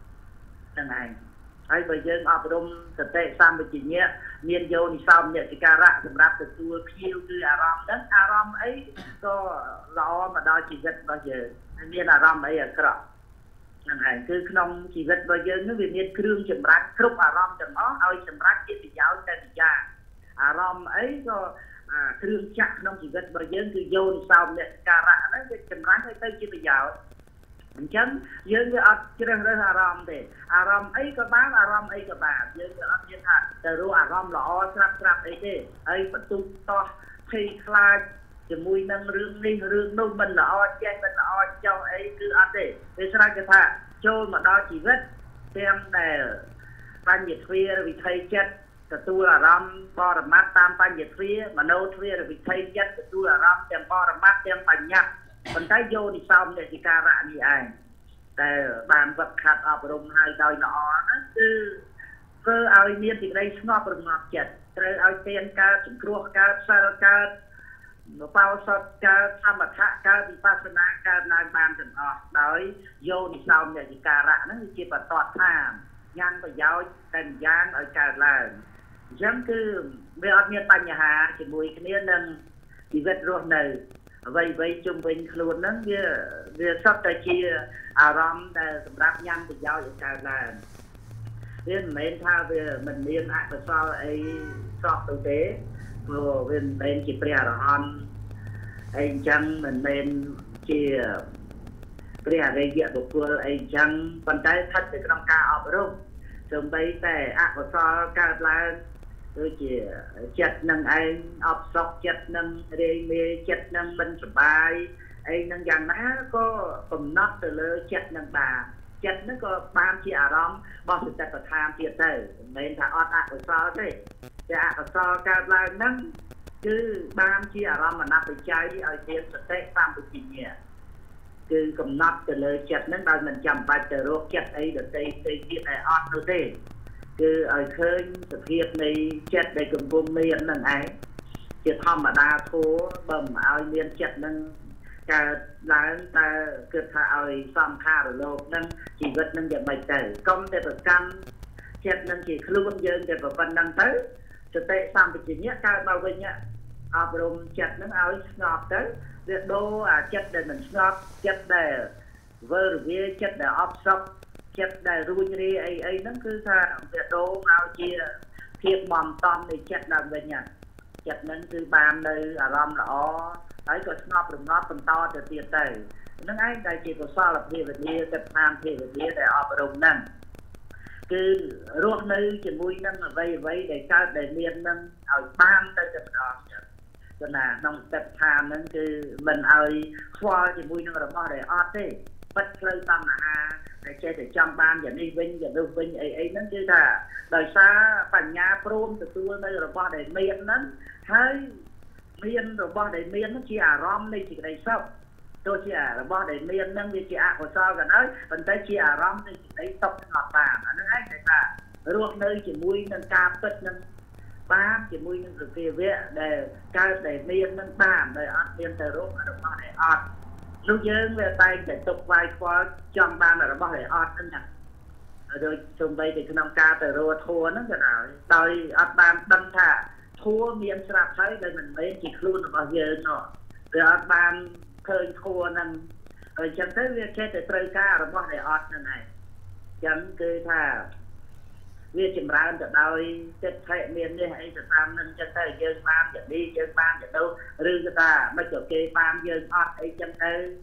nâng này hay bây giờ ở đông thực tế sam bị chỉ nhẹ miền vô đi sau để chỉ ca raសម្រាប់ទទួលភ្ញៀវគឺអារម្មណ៍ហ្នឹងអារម្មណ៍អីក៏ល្អមកដល់ជីវិតរបស់យើងមានអារម្មណ៍អីអាក្រក់ហ្នឹងហើយគឺក្នុងជីវិតរបស់យើងនោះវាមានគ្រឿងចម្រាច់គ្រប់អារម្មណ៍ទាំងអស់ឲ្យសម្រាប់ជាប្រយោជន៍តែម្យ៉ាងអារម្មណ៍អីក៏គ្រឿងចាក់ក្នុងជីវិតរបស់យើងគឺយោនិសោមអ្នកការៈហ្នឹងវាចម្រាស់ឲ្យទៅជាប្រយោជន៍អញ្ចឹងយើងវាអត់ជ្រើសរើសអារម្មណ៍ទេអារម្មណ៍អីក៏បានអារម្មណ៍អីក៏បានយើងវាអត់មានថាទៅរកអារម្មណ៍ល្អស្រាប់អីទេហើយបន្ទុកតោះភ័យខ្លាចជាមួយនឹងរឿងនេះរឿងនោះមិនល្អចេះមិនល្អចង់អីគឺអត់ទេវាស្រេចគេថាចូលមកដល់ជីវិតទាំងដែលបញ្ញទ្វាវិថីចិត្តទទួលអារម្មណ៍បរមត្តតាមបញ្ញទ្វាមโนទ្វាវិថីចិត្តទទួលអារម្មណ៍ទាំងបរមត្តទាំងបញ្ញត្តិប៉ុន្តែយោនិសោមនេតិការៈនេះឯងតែបានវឹកខាត់អប់រំហើយដោយល្អណាគឺធ្វើឲ្យមានសេចក្តីស្ងប់រងាប់ចិត្តត្រូវឲ្យទានកើតសង្គ្រោះកើតសិលកើតបោសុតកើតសមថៈកើតវិបស្សនាកើតឡើងបានទាំងអស់ដោយយោនិសោមនេតិការៈហ្នឹងជាបតតថាញ៉ាំងប្រយោជន៍តែម្យ៉ាងឲ្យកើតឡើងអញ្ចឹងគឺវាអត់មានបញ្ហាជាមួយគ្នានឹងជីវិតរស់នៅអ្វីជុំវិញខ្លួនហ្នឹងវាសុទ្ធតែជាអារម្មណ៍ដែលសម្រាប់ញ៉ាំប្រយោជន៍ឲ្យកើតឡើងវាមិនមែនថាវាមិនមានអកុសលអីសោះទៅទេព្រោះវាមិនមែនជាព្រះអរហន្តអីអញ្ចឹងមិនមែនជាព្រះអរិយបុគ្គលអីអញ្ចឹងប៉ុន្តែស្ថិតនៅក្នុងការអប់រំសូម្បីតែអកុសលកើតឡើងដូចជាចិត្តនឹងឯងអបសុខចិត្តនឹងរាយមាយចិត្តនឹងមិនសប្បាយអីនឹងយ៉ាងណាក៏កំណត់ទៅលើចិត្តនឹងបានចិត្តនឹងក៏បានជាអារម្មណ៍របស់សតិប្បដ្ឋានទៀតទៅមិនមែនថាអត់អកុសលទេតែអកុសលកើតឡើងហ្នឹងគឺបានជាអារម្មណ៍អនបច្ច័យឲ្យមានសតិសម្បជញ្ញៈគឺកំណត់ទៅលើចិត្តហ្នឹងដោយមិនចាំបាច់ទៅរកចិត្តអីដទៃទៀតឲ្យអត់នោះទេគឺឲ្យឃើញសភាពនៃចិត្តដែលកំពុងមានហ្នឹងឯងជាធម្មតាធัวបើមិនឲ្យមានចិត្តហ្នឹងកើតឡើងតែគិតថាឲ្យសំខារលោកហ្នឹងជីវិតហ្នឹងយ៉ាងម៉េចទៅកុំតែប្រកាន់ចិត្តហ្នឹងជាខ្លួនយើងតែប៉ុណ្្នឹងទៅសតិសម្បជញ្ញៈកើតមកវិញអប់រំចិត្តហ្នឹងឲ្យស្ងប់ទៅវាដូរអាចិត្តដែលមិនស្ងប់ចិត្តដែលវើរវាចិត្តដែលអបសុខចិត្តដែលរួញរាអីហ្នឹងគឺថាវាដូរមកជាភាពមមតំនៃចិត្តឡើងវិញចិត្តហ្នឹងគឺបាននៅអារម្មណ៍ល្អហើយក៏ស្ងប់រងាប់បន្តទៅទៀតទៅហ្នឹងឯងដែលជាកុសលភាវនាទៅតាមភាវនាដែលអប់រំហ្នឹងគឺរស់នៅជាមួយនឹងអ្វីដែលកើតដែលមានហ្នឹងឲ្យបានទៅតែម្ដងចឹងព្រោះណាក្នុងទឹកឋានហ្នឹងគឺមិនឲ្យខ្វល់ជាមួយនឹងរបស់ដែលអត់ទេបាត់ផ្លូវតណ្ហាដែលចេះតែចង់បានយ៉ាងនេះវិញយ៉ាងនោះវិញអីហ្នឹងគឺថាដោយសារបញ្ញាព្រមទទួលនៅរបស់ដែលមានហ្នឹងហើយមានរបស់ដែលមានហ្នឹងជាអារម្មណ៍នៃសេចក្តីសុខទោះជារបស់ដែលមានហ្នឹងវាជាអកុសលក៏ដោយប៉ុន្តែជាអារម្មណ៍នៃសេចក្តីសុខស្ងប់បានអាហ្នឹងឯងដែលថារស់នៅជាមួយនឹងការពិតនឹងបានជាមួយនឹងសភាវៈដែលកើតដែលមាននឹងបានដោយអត់មានទៅរករបស់ដែលអត់នោះយើងវាតែងតែទុកវាយខ្វល់ចង់បានរបស់ដែលអត់ហ្នឹងណាដូចសូម្បីតែក្នុងការទៅរកធัวហ្នឹងក៏ដោយអត់បានដឹងថាធัวមានស្រាប់ហើយដែលមិនមែនជាខ្លួនរបស់យើងនោះវាអត់បានឃើញធัวហ្នឹងអញ្ចឹងទៅវាចេះតែត្រូវការរបស់ដែលអត់ហ្នឹងឯងអញ្ចឹងគឺថាវាចម្រើនទៅដោយចិត្តថេមាននេះអីទៅតាមនឹងចឹងទៅយើងបានយ៉ាងនេះយើងបានយ៉ាងនោះឬក៏ថាមិនក៏គេបានយើងអត់អីចឹងទៅ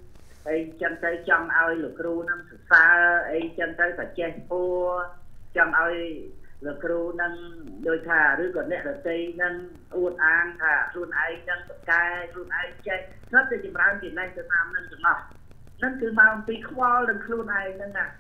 អីចឹងទៅចង់ឲ្យលោកគ្រូនឹងសរសើរអីចឹងទៅតែចេះពួរចង់ឲ្យលោកគ្រូនឹងដូចថាឬក៏អ្នកដទៃនឹងអួតអាងថាខ្លួនឯងនឹងប្រកែខ្លួនឯងចេះស្រាប់តែចម្រើនចំណេះទៅតាមនឹងទាំងអស់ហ្នឹងគឺមកអំពីខ្វល់នឹងខ្លួនឯងហ្នឹងណា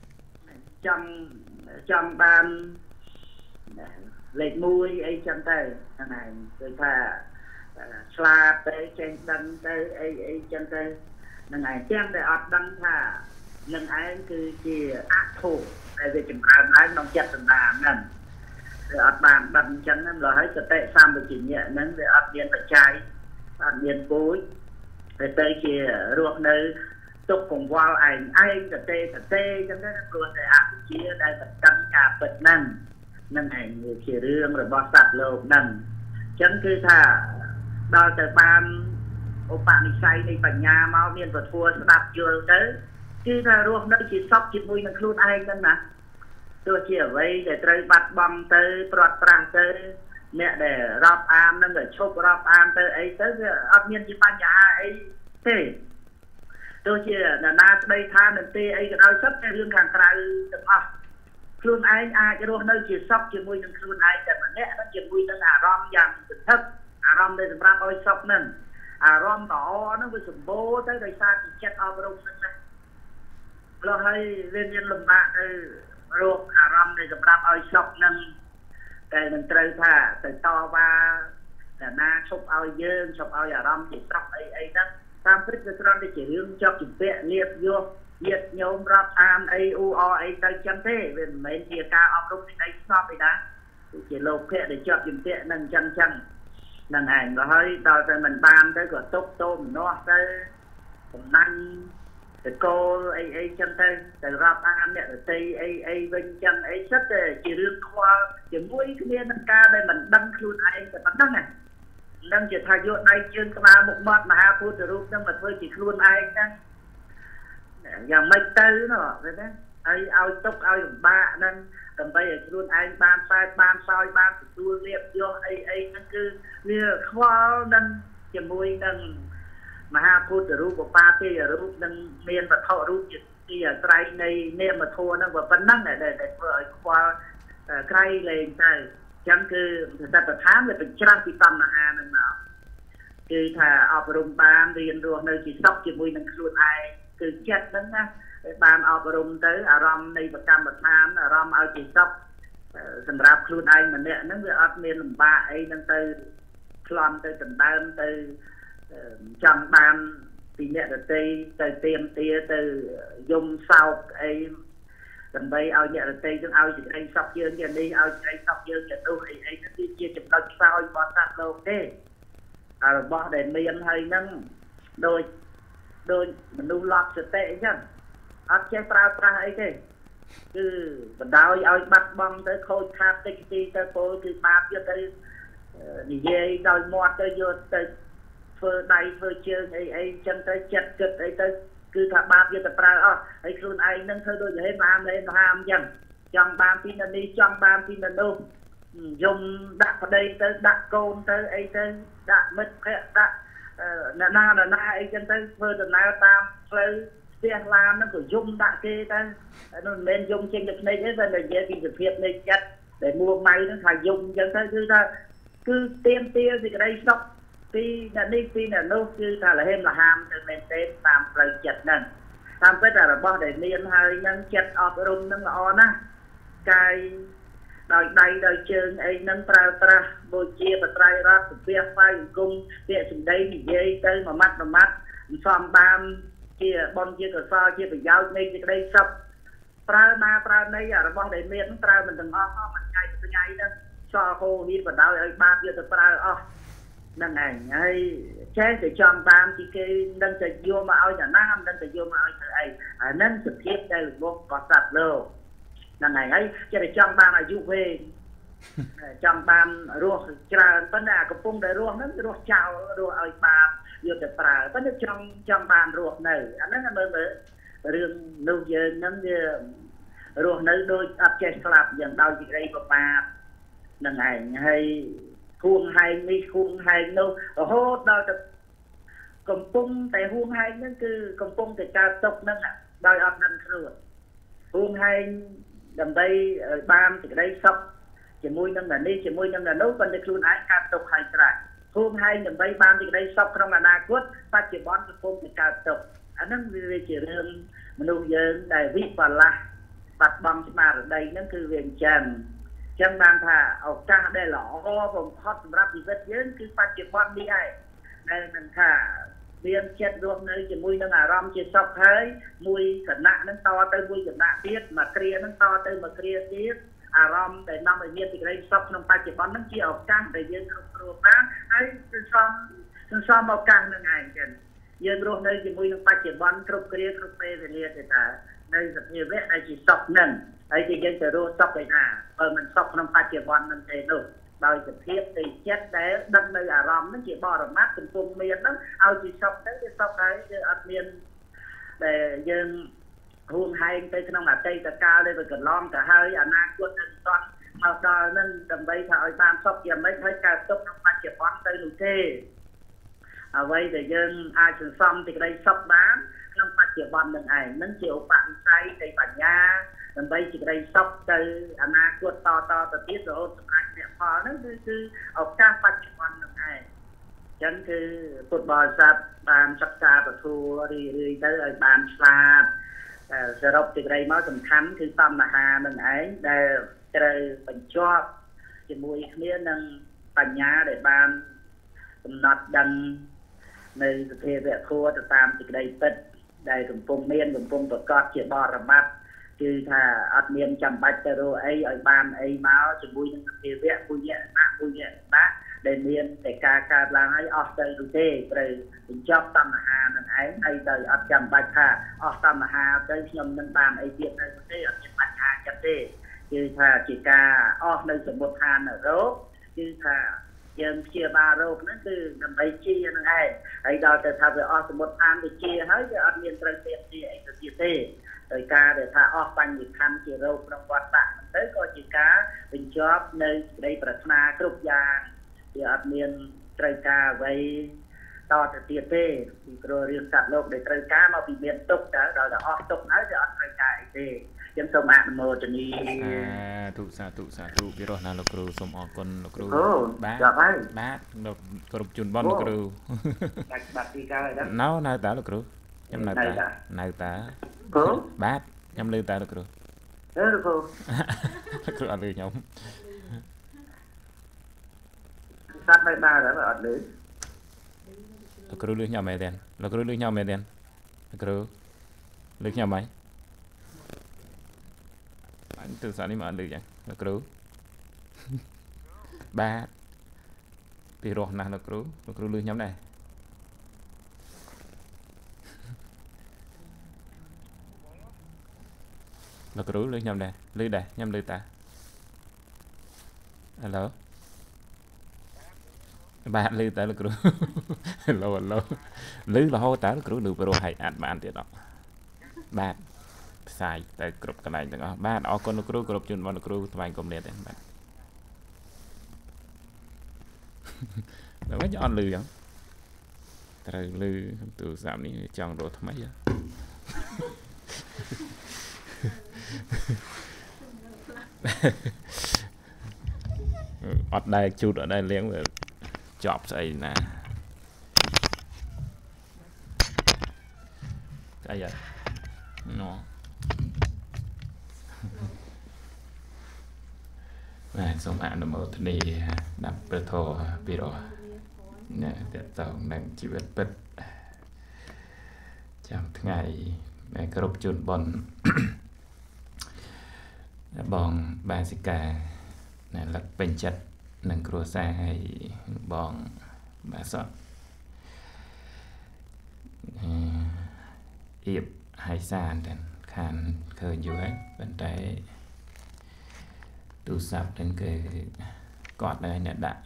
ចង់បានលេខ1អីចឹងទៅហ្នឹងហើយគឺថាឆ្លាតទៅចេះដឹងទៅអីចឹងទៅហ្នឹងហើយទាំងតែអត់ដឹងថានឹងឯងគឺជាអធុដែលវាចម្រើនឡើងក្នុងចិត្តសន្តានហ្នឹងវាអត់បានដឹងចឹងហ្នឹងឡើយហើយសតិសម្បជញ្ញៈហ្នឹងវាអត់មានបច្ច័យអត់មានពូជទៅជារស់នៅទុកកង្វល់ឯងសតិចឹងទៅព្រោះតែអវិជ្ជាដែលមិនដឹងការពិតហ្នឹងឯងវាជារឿងរបស់សត្វលោកហ្នឹងអញ្ចឹងគឺថាដល់ទៅបានឧបនិស្ស័យនៃបញ្ញាមកមានពធัวស្ដាប់យល់ទៅគឺថារស់នៅជាសុខជាមួយនឹងខ្លួនឯងហ្នឹងណាទោះជាអ្វីដែលត្រូវបាត់បង់ទៅព្រាត់ប្រាសទៅអ្នកដែលរាប់អាននឹងក៏ឈប់រាប់អានទៅអីទៅវាអត់មានជាបញ្ហាអីទេទោះជាណានាស្ដីថានឹងទេអីក៏ដោយសិតតែរឿងខាងក្រៅទាំងអស់ខ្លួនឯងអាចរស់នៅជាសុខជាមួយនឹងខ្លួនឯងតែម្នាក់ហ្នឹងជាមួយនឹងអារម្មណ៍យ៉ាងសន្ធឹកអារម្មណ៍ដែលសម្រាប់ឲ្យសុខហ្នឹងអារម្មណ៍ល្អហ្នឹងវាសម្បូរទៅដោយសារចិត្តអប់រំហ្នឹងណាព្រោះហើយវាមានលំបាកទៅរោគអារម្មណ៍ដែលសម្រាប់ឲ្យសុខហ្នឹងតែមិនត្រូវថាទៅតវ៉ាតែណាឈប់ឲ្យយើងឈប់ឲ្យអារម្មណ៍ជាសុខអីហ្នឹងតាមពិតវាគ្រាន់តែជារឿងជាប់ជំពាក់លៀបយកញាតញោមរាប់អានអីអ៊ូអអីទៅចឹងទេវាមិនមែនជាការអប់រំនៃស្ងប់អីណាគឺជាលោកភៈដែលជាប់ជំពាក់នឹងចឹងហ្នឹងឯងក៏ហើយដល់តែមិនបានទៅក៏ទុកទោមនោះទៅកំណាញ់តកូលអីចឹងទៅរាប់អានអ្នកដទៃអីវិញចឹងអីសិតតែជារឿងខ្វល់ជាមួយគ្នានឹងការដែលមិនដឹងខ្លួនឯងតែប៉ុណ្្នឹងនឹងជាថាយកដៃជើងក្បាលមុខមាត់មហាពុទ្ធរូបនឹងមកធ្វើជាខ្លួនឯងហ្នឹងយ៉ាងម៉េចទៅនោះឃើញទេហើយឲ្យទុកឲ្យលំបាកហ្នឹងដើម្បីឲ្យខ្លួនឯងបានផ្សែតបានសោយបានទទួលលៀបយកអីហ្នឹងគឺវាខ្វល់នឹងជាមួយនឹងមហាពុទ្ធរូបបាទេរូបនឹងមានវត្ថុរូបជាទីអាស្រ័យនៃនាមធម៌ហ្នឹងក៏ប៉ុណ្ណឹងដែលធ្វើឲ្យខ្វល់ក្រៃលែងទៅអញ្ចឹងគឺសតិប្បដ្ឋានវាបញ្ច្រាស់ពីតណ្ហាហ្នឹងមកគឺថាអប់រំបានរៀនរស់នៅជាសុខជាមួយនឹងខ្លួនឯងគឺចិត្តហ្នឹងណាបានអប់រំទៅអារម្មណ៍នៃប្រកម្មដ្ឋានអារម្មណ៍ឲ្យជាសុខសម្រាប់ខ្លួនឯងម្នាក់ហ្នឹងវាអត់មានលំបាកអីហ្នឹងទៅខ្លន់ទៅដណ្ដើមទៅចង់បានពីអ្នកដទៃទៅទៀមទាទៅយំសោកអីដើម្បីឲ្យអ្នកដទៃនឹងឲ្យសេចក្តីសុខយើងយ៉ាងនេះឲ្យសេចក្តីសុខយើងយ៉ាងនោះអីហ្នឹងគឺជាចំណុចខ្សោយរបស់សត្វលោកទេតែរបស់ដែលមានហើយហ្នឹងដូចមនុស្សឡប់សតិអញ្ចឹងអត់ចេះប្រើប្រាស់អីទេគឺបណ្ដោយឲ្យបាត់បង់ទៅខូចខាតតិចទីទៅពលគឺបាបយកទៅនិយាយដោយមាត់ទៅយកទៅធ្វើដៃធ្វើជើងអីចឹងទៅចិត្តគិតអីទៅគឺថាបាបយកទៅប្រើអស់ហើយខ្លួនឯងនឹងធ្វើដូចហេតុមហាអញ្ចឹងចង់បានពីនេះចង់បានពីនោះយំដាក់ប្តីទៅដាក់កូនទៅអីទៅដាក់មិត្តភក្តិដាក់អ្នកណាអីចឹងទៅធ្វើដំណើរតាមផ្លូវផ្ទះឡានហ្នឹងក៏យំដាក់គេទៅនោះមិនមែនយំចេញទៅភ្នែកទេតែនិយាយពីសភាពនៃចិត្តដែលមួម៉ៅហ្នឹងថាយំចឹងទៅគឺថាគឺទៀមទាសេចក្តីសុខពីអ្នកនេះពីអ្នកនោះគឺថាលហេមលហាមទៅមែនទេតាមផ្លូវចិត្តហ្នឹងតាមពិតតែរបស់ដែលមានហើយហ្នឹងចិត្តអប់រំហ្នឹងល្អណាស់កាយដោយដៃដោយជើងអីហ្នឹងប្រើប្រាស់បូជាបត្រៃរតសុភ័ក្រស្វ័យអង្គមពាក្យសម្ដីនិយាយទៅមួយម៉ាត់មិនសមបានជាបុណ្យជាកុសលជាប្រយោជន៍នៃសេចក្តីសុខប្រើណាប្រើណីរបស់ដែលមានប្រើមិនទាំងអស់មួយថ្ងៃហ្នឹងសល់ហូរនេះបណ្ដោយឲ្យបាបយកទៅប្រើអស់ហ្នឹងឯងហើយចេះតែចង់បានពីគេនឹងទៅយកមកឲ្យអ្នកណាមិនទៅយកមកឲ្យធ្វើអីអាហ្នឹងសភាពដែលរបស់កសត្វលោកហ្នឹងឯងហើយចេះតែចង់បានអាយុវែងចង់បានរស់ច្រើនប៉ុន្តែកំពុងតែរស់ហ្នឹងរស់ចោលរស់ឲ្យបាបយកទៅប្រើប៉ុន្តែចង់បានរស់នៅអាហ្នឹងមើលរឿងនោះយើងហ្នឹងវារស់នៅដូចអត់ចេះស្លាប់យ៉ាងដោយសេចក្តីប្រមាទហ្នឹងឯងហើយគួងហែងនេះគួងហែងនោះរហូតដល់ទៅកំពុងតែហួងហែងហ្នឹងគឺកំពុងតែកើតទុកហ្នឹងដោយអត់ដឹងខ្លួនហួងហែងដើម្បីបានសេចក្តីសុខជាមួយនឹងនេះជាមួយនឹងនោះប៉ុន្តែខ្លួនឯងកើតទុកហើយស្រេចហួងហែងដើម្បីបានសេចក្តីសុខក្នុងអនាគតបច្ចុប្បន្នកំពុងតែកើតទុកអាហ្នឹងវាជារឿងមនុស្សយើងដែលវិបលាស់បាត់បង់ស្មារតីហ្នឹងគឺវាអញ្ចឹងបានថាឱកាសដែលល្អបំផុតសម្រាប់ជីវិតយើងគឺបច្ចុប្បន្ននេះឯងដែលនឹងថាមានចិត្តរស់នៅជាមួយនឹងអារម្មណ៍ជាសុខហើយមួយគណៈនឹងតទៅមួយគណៈទៀតមួយគ្រានឹងតទៅមួយគ្រាទៀតអារម្មណ៍ដែលនាំឲ្យមានសេចក្តីសុខក្នុងបច្ចុប្បន្ននឹងជាឱកាសដែលយើងគ្រប់គ្រងបានហើយសន្សំឱកាសនឹងឯងចឹងយើងរស់នៅជាមួយនឹងបច្ចុប្បន្នគ្រប់គ្រាគ្រប់ពេលវេលាទេតានៅសភាវៈដែលជាសុខនឹងហើយគឺយើងទៅរស់សុខឯណាបើមិនសុខក្នុងបច្ចុប្បន្ននឹងទេនោះដោយសភាពនៃចិត្តដែលដឹកនៅអារម្មណ៍នឹងជាបរមត្ថកំពុងមានហ្នឹងឲ្យជាសុខទៅវាសុខហើយយើងអត់មានដែលយើងហួងហែងទៅក្នុងអតីតកាលដែលវាកន្លងទៅហើយអនាគតនឹងតន់មកដល់នឹងដើម្បីថាឲ្យបានសុខជាមិនហើយកើតទុកក្នុងបច្ចុប្បន្នទៅនោះទេអ្វីដែលយើងអាចសន្សំសេចក្តីសុខបានក្នុងបច្ចុប្បន្ននឹងឯងនឹងជាឧបនិស្ស័យនៃបញ្ញាដើម្បីសេចក្តីសុខទៅអនាគតទៅទៀតរហូតសម្រាប់អ្នកផលហ្នឹងគឺឱកាសបច្ចុប្បន្ននឹងឯងអញ្ចឹងគឺពុទ្ធបរិស័ទបានសិក្សាពធរឿយទៅឲ្យបានឆ្លាតសរុបសេចក្តីមកសំខាន់គឺតណ្ហានឹងឯងដែលត្រូវបញ្ជាប់ជាមួយគ្នានឹងបញ្ញាដែលបានកំណត់ដឹងនៅសភាវៈធម៌ទៅតាមសេចក្តីពិតដែលកំពុងមានកំពុងប្រកបជាបរមត្ថគឺថាអត់មានចាំបាច់ទៅរកអីឲ្យបានអីមកជាមួយនឹងសភាវៈពុញ្ញៈដែលមានតែការកើតឡើងហើយអស់ទៅនោះទេត្រូវបញ្ចប់តណ្ហានឹងឯងហើយទៅអត់ចាំបាច់ថាអស់តណ្ហាទៅខ្ញុំនឹងបានអីទៀតទៅទេអត់មានបញ្ហាចិត្តទេគឺថាជាការអស់នៅសមុទ្រឋានរោគគឺថាយើងព្យាបាលរោគហ្នឹងគឺដើម្បីជានឹងឯងហើយដល់ទៅថាវាអស់សមុទ្រឋានវាជាហើយវាអត់មានត្រូវទៀតជាអីទៅទៀតទេដោយការដែលថាអស់បញ្ញខណ្ឌជារោគក្នុងវត្តដាក់ហ្នឹងទៅក៏ជាការបញ្ចប់នៅសេចក្តីប្រាថ្នាគ្រប់យ៉ាងវាអត់មានត្រូវការអ្វីតទៅទៀតទេពីព្រោះរឿងសត្វលោកដែលត្រូវការមកពីមានទុកតើដល់តែអស់ទុកហើយវាអត់ត្រូវការអីទេខ្ញុំសូមអនុមោទនាសាធុពីរោះណាលោកគ្រូសូមអរគុណលោកគ្រូបាទគ្រប់ជូនបនលោកគ្រូបាត់ទីកាហើយនៅតាលោកគ្រូខ្ញុំនៅតាបាទខ្ញុំលើតាលោកគ្រូលោកគ្រូលោកគ្រូអត់លើខ្ញុំសត្វមិនបានអត់លើលោកគ្រូលឺខ្ញុំមែនទេលោកគ្រូលឺខ្ញុំមែនទេលោកគ្រូលឺខ្ញុំไหมanh từ sáng đi mà ăn được chẳng là cứu ba thì rồi nào là cứu lưới nhóm này là cứu lưới nhóm này lưới đây nhóm lưới ta hello ba lưới ta là cứu hello lưới là hô ta là cứu được rồi hay ăn bạn thì đó ba sai តែគ្រប់កន្លែងទាំងអស់បាទអរគុណលោកគ្រូគ្រប់ជូនបងលោកគ្រូថ្វាយគុំនេះទេបាទដល់វិញអត់លឺចឹងត្រូវលឺទូរស័ព្ទនេះចង់រត់ថ្មីអត់ដែរជូតអត់ដែរលៀងចប់ស្អីណាស្អីណូបាទសូមអនុមោទនាដល់ព្រះធម៌ពីរោះណាតើតើនឹងជីវិតពិតចាំថ្ងៃដែលគ្រប់ជូនបនបងបាសិកាណាលឹកពេញចិត្តនឹងគ្រួសារហើយបងបាសក់អៀបហើយសានតែខានឃើញយូរហើយប៉ុន្តែទូរស័ព្ទហ្នឹងគឺគាត់នៅអ្នកដាក់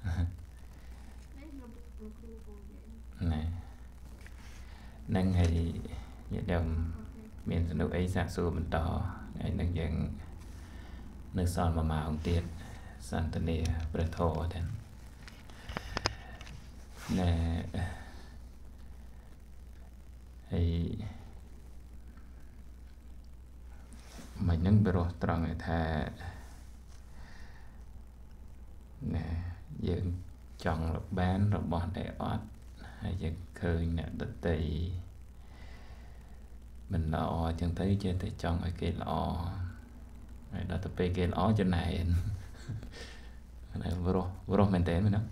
ណែនឹងឲ្យញាតិញោមមានសនុកអីសាកសួរបន្តថ្ងៃនេះយើងនៅសល់1ម៉ោងទៀតសន្ទនាព្រះធម៌ទៅណែ hay mình nâng bro tròn này thà nè dựng chọn lục bán rồi bỏ để ọt hay dựng khơi nè đợt tì mình lọ chẳng thấy trên thì chọn ở cái lọ này đó tập cái lọ trên này này bro mình tên mình đó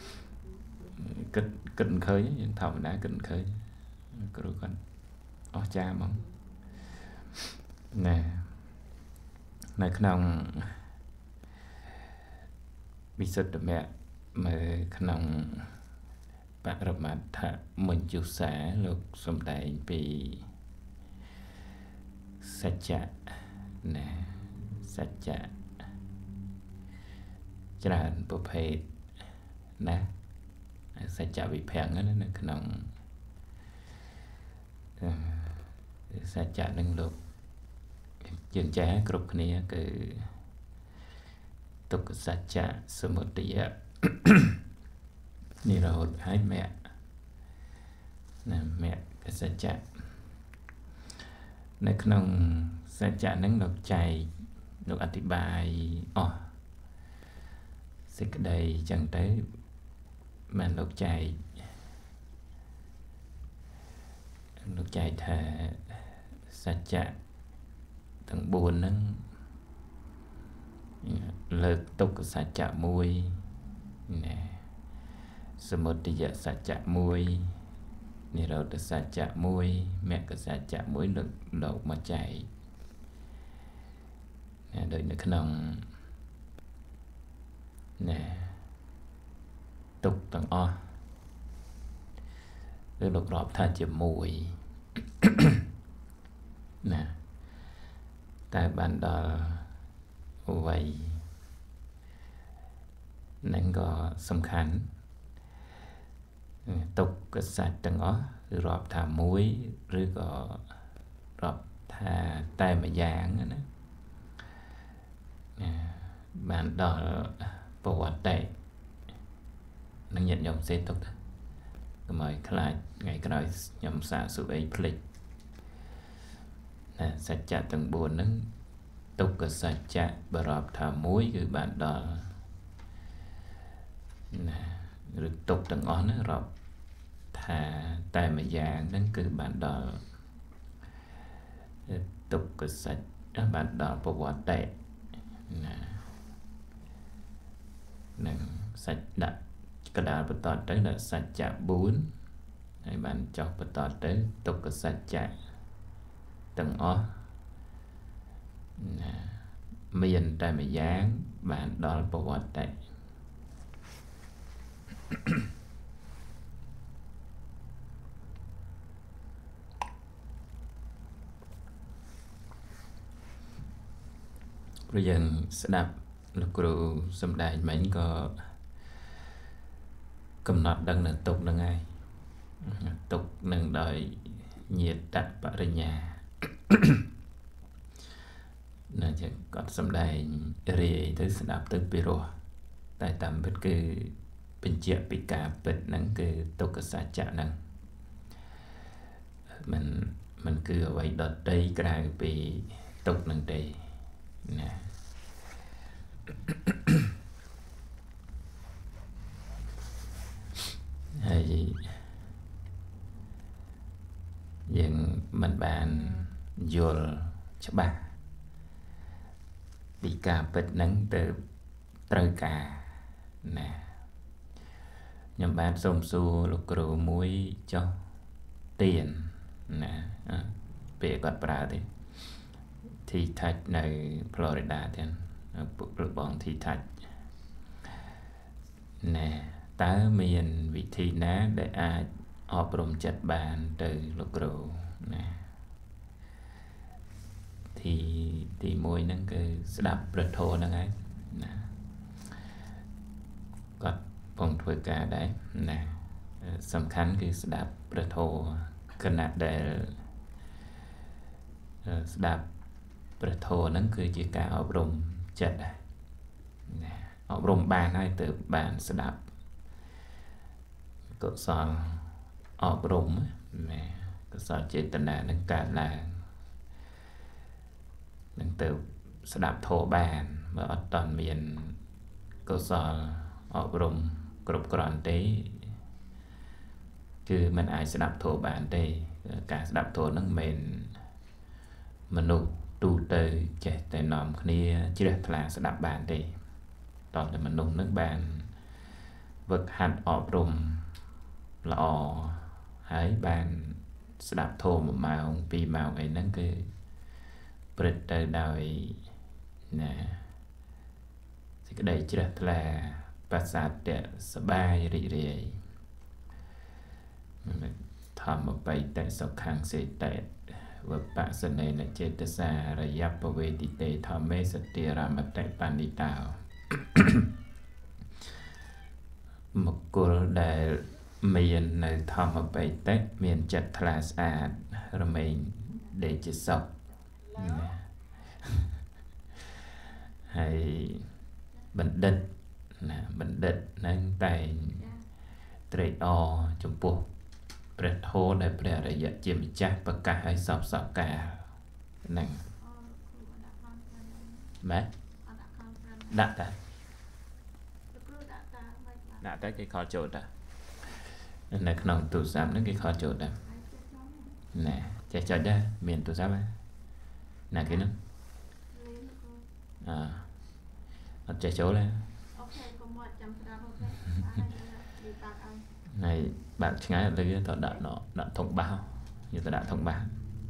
kinh khơi những thầu đã kinh khơi rồi con ó cha mong nè này khả năng bị sụt mẹ mà khả năng bạn gặp mặt thà mình chịu xả lục xâm đại bị sạch chạ nè sạch chạ tràn bộ phê nè sạch chạ bị phèn đó nè khả năng sạch chạ năng lục dân trẻ group này cứ tục sạch chạ sơ một tỉaนี่เราให้แม่นะแม่ก็สัจจะในขนมสัจจะนั้นดอกใจดอกอธิบายอ๋อสิ่งใดจังได้มันดอกใจแท้สัจจะทั้งบุญนั้นเลิกตุกสัจจะมวยเนี่ยสมุติยสัจจะมวยนี่เราจะสัจจะมวยแม่ก็สัจจะมวยหลุดดอกมาใจเนี่ยโดยในขนมเนี่ยตุกต่างอ้อหรือหลบรอบท่าจะมวยนะแต่บันดาไว้นั่นก็สำคัญตกกษัตริย์ต่างอ๋อหรือรอบท่ามวยหรือก็รอบท่าใต้มาย่างนะบันดาประวัติได้นั่งnhận dòng xe tục đó mời khai ngày cái nói nhầm xả sự ấy phịch nè sạch chạ từng buồn nâng tục cái sạch chạ bà rộp thả muối cái bạn đó nè rồi tục từng ón rộp thả tay mà già nâng cái bạn đó tục cái sạch bạn đó bộ quả tệ nè sạch đặt cái đá bắt tọt tới là sạch chạ bún hay bạn chọc bắt tọt tới tục cái sạch chạ từng ó miền tay mà dáng bạn đó là bộ vật đấy bây giờ sẽ đạp lúc cụ xâm đại mình có cầm nọt đăng là tục là ngay tục nâng đợi nhiệt đặt bà ra nhà nên chỉ còn xâm đại rì tới sẽ đạp tới bì rùa tại tầm bất cứ bên chia bị cả bật nâng cứ tục cái xa chạ nâng mình cứ ở vậy đợt đây cái này bị tục nâng đây nè hay nhưng mình bàn vô cho bà bị cả bật nắng từ trời cả nè nhưng bạn xông xu lục rù muối cho tiền nè về quạt bà thì thạch này Florida thì bọn thì thạch nè ta miền vị thị ná để ai ọp rộng chặt bàn từ lục rù nè thì môi nâng cái đạp rất thô nâng ấy nè có phòng thuê cả đấy nè sầm khăn cái đạp rất thô khả năng để đạp rất thô nâng cứ chỉ cả ọp rộng chặt nè ọp rộng bàn hay từ bàn sẽ đạp cỡ son ọp rộng nè សលចេតនានឹងកើតឡើងនឹងទៅស្ដាប់ធម៌បានបើអត់តន់មានកុសលអប់រំគ្រប់គ្រាន់ទេគឺมันអាចស្ដាប់ធម៌បានទេការស្ដាប់ធម៌នឹងមិនមនុស្សទូទៅចេះតែនាំគ្នាជ្រះថ្លាស្ដាប់បានទេតោះតែមនុស្សនឹងបានវឹកហាត់អប់រំល្អហើយបានស្ដាប់ធម៌1ម៉ោង2ម៉ោងអីហ្នឹងគឺព្រឹត្តទៅដោយណាសេចក្តីជ្រះថ្លាប្រសាទៈសប្បាយរីករាយធម្មបៃតៈសុខੰសេតៈវបស្សនេនចេតសារយបវេតិតេធម្មេសតិរមតៈបណ្ឌិតោមកគលដែលមាននៅធម្មបៃតៈមានចិត្តថ្លាស្អាតរមែងដេកជាសុខហើយបណ្ឌិតណាបណ្ឌិតនឹងតែងត្រេកអរចំពោះព្រះធម៌ដែលព្រះអរិយជាម្ចាស់ប្រកាសឲ្យសពកាលហ្នឹងម៉េចដាក់តែគេខលចូលតានៅក្នុងទូរស័ព្ទហ្នឹងគេខលចូលតាណែចេះចុចដែរមានទូរស័ព្ទណាគេហ្នឹងអត់ចេះចូលទេអូខេកុំមកចាំប្រាប់អូខេហើយបាក់ឲ្យហើយបាក់ឆ្ងាយអត់លឺទៅដាក់ធុងបាសយកទៅដាក់ធុងបាស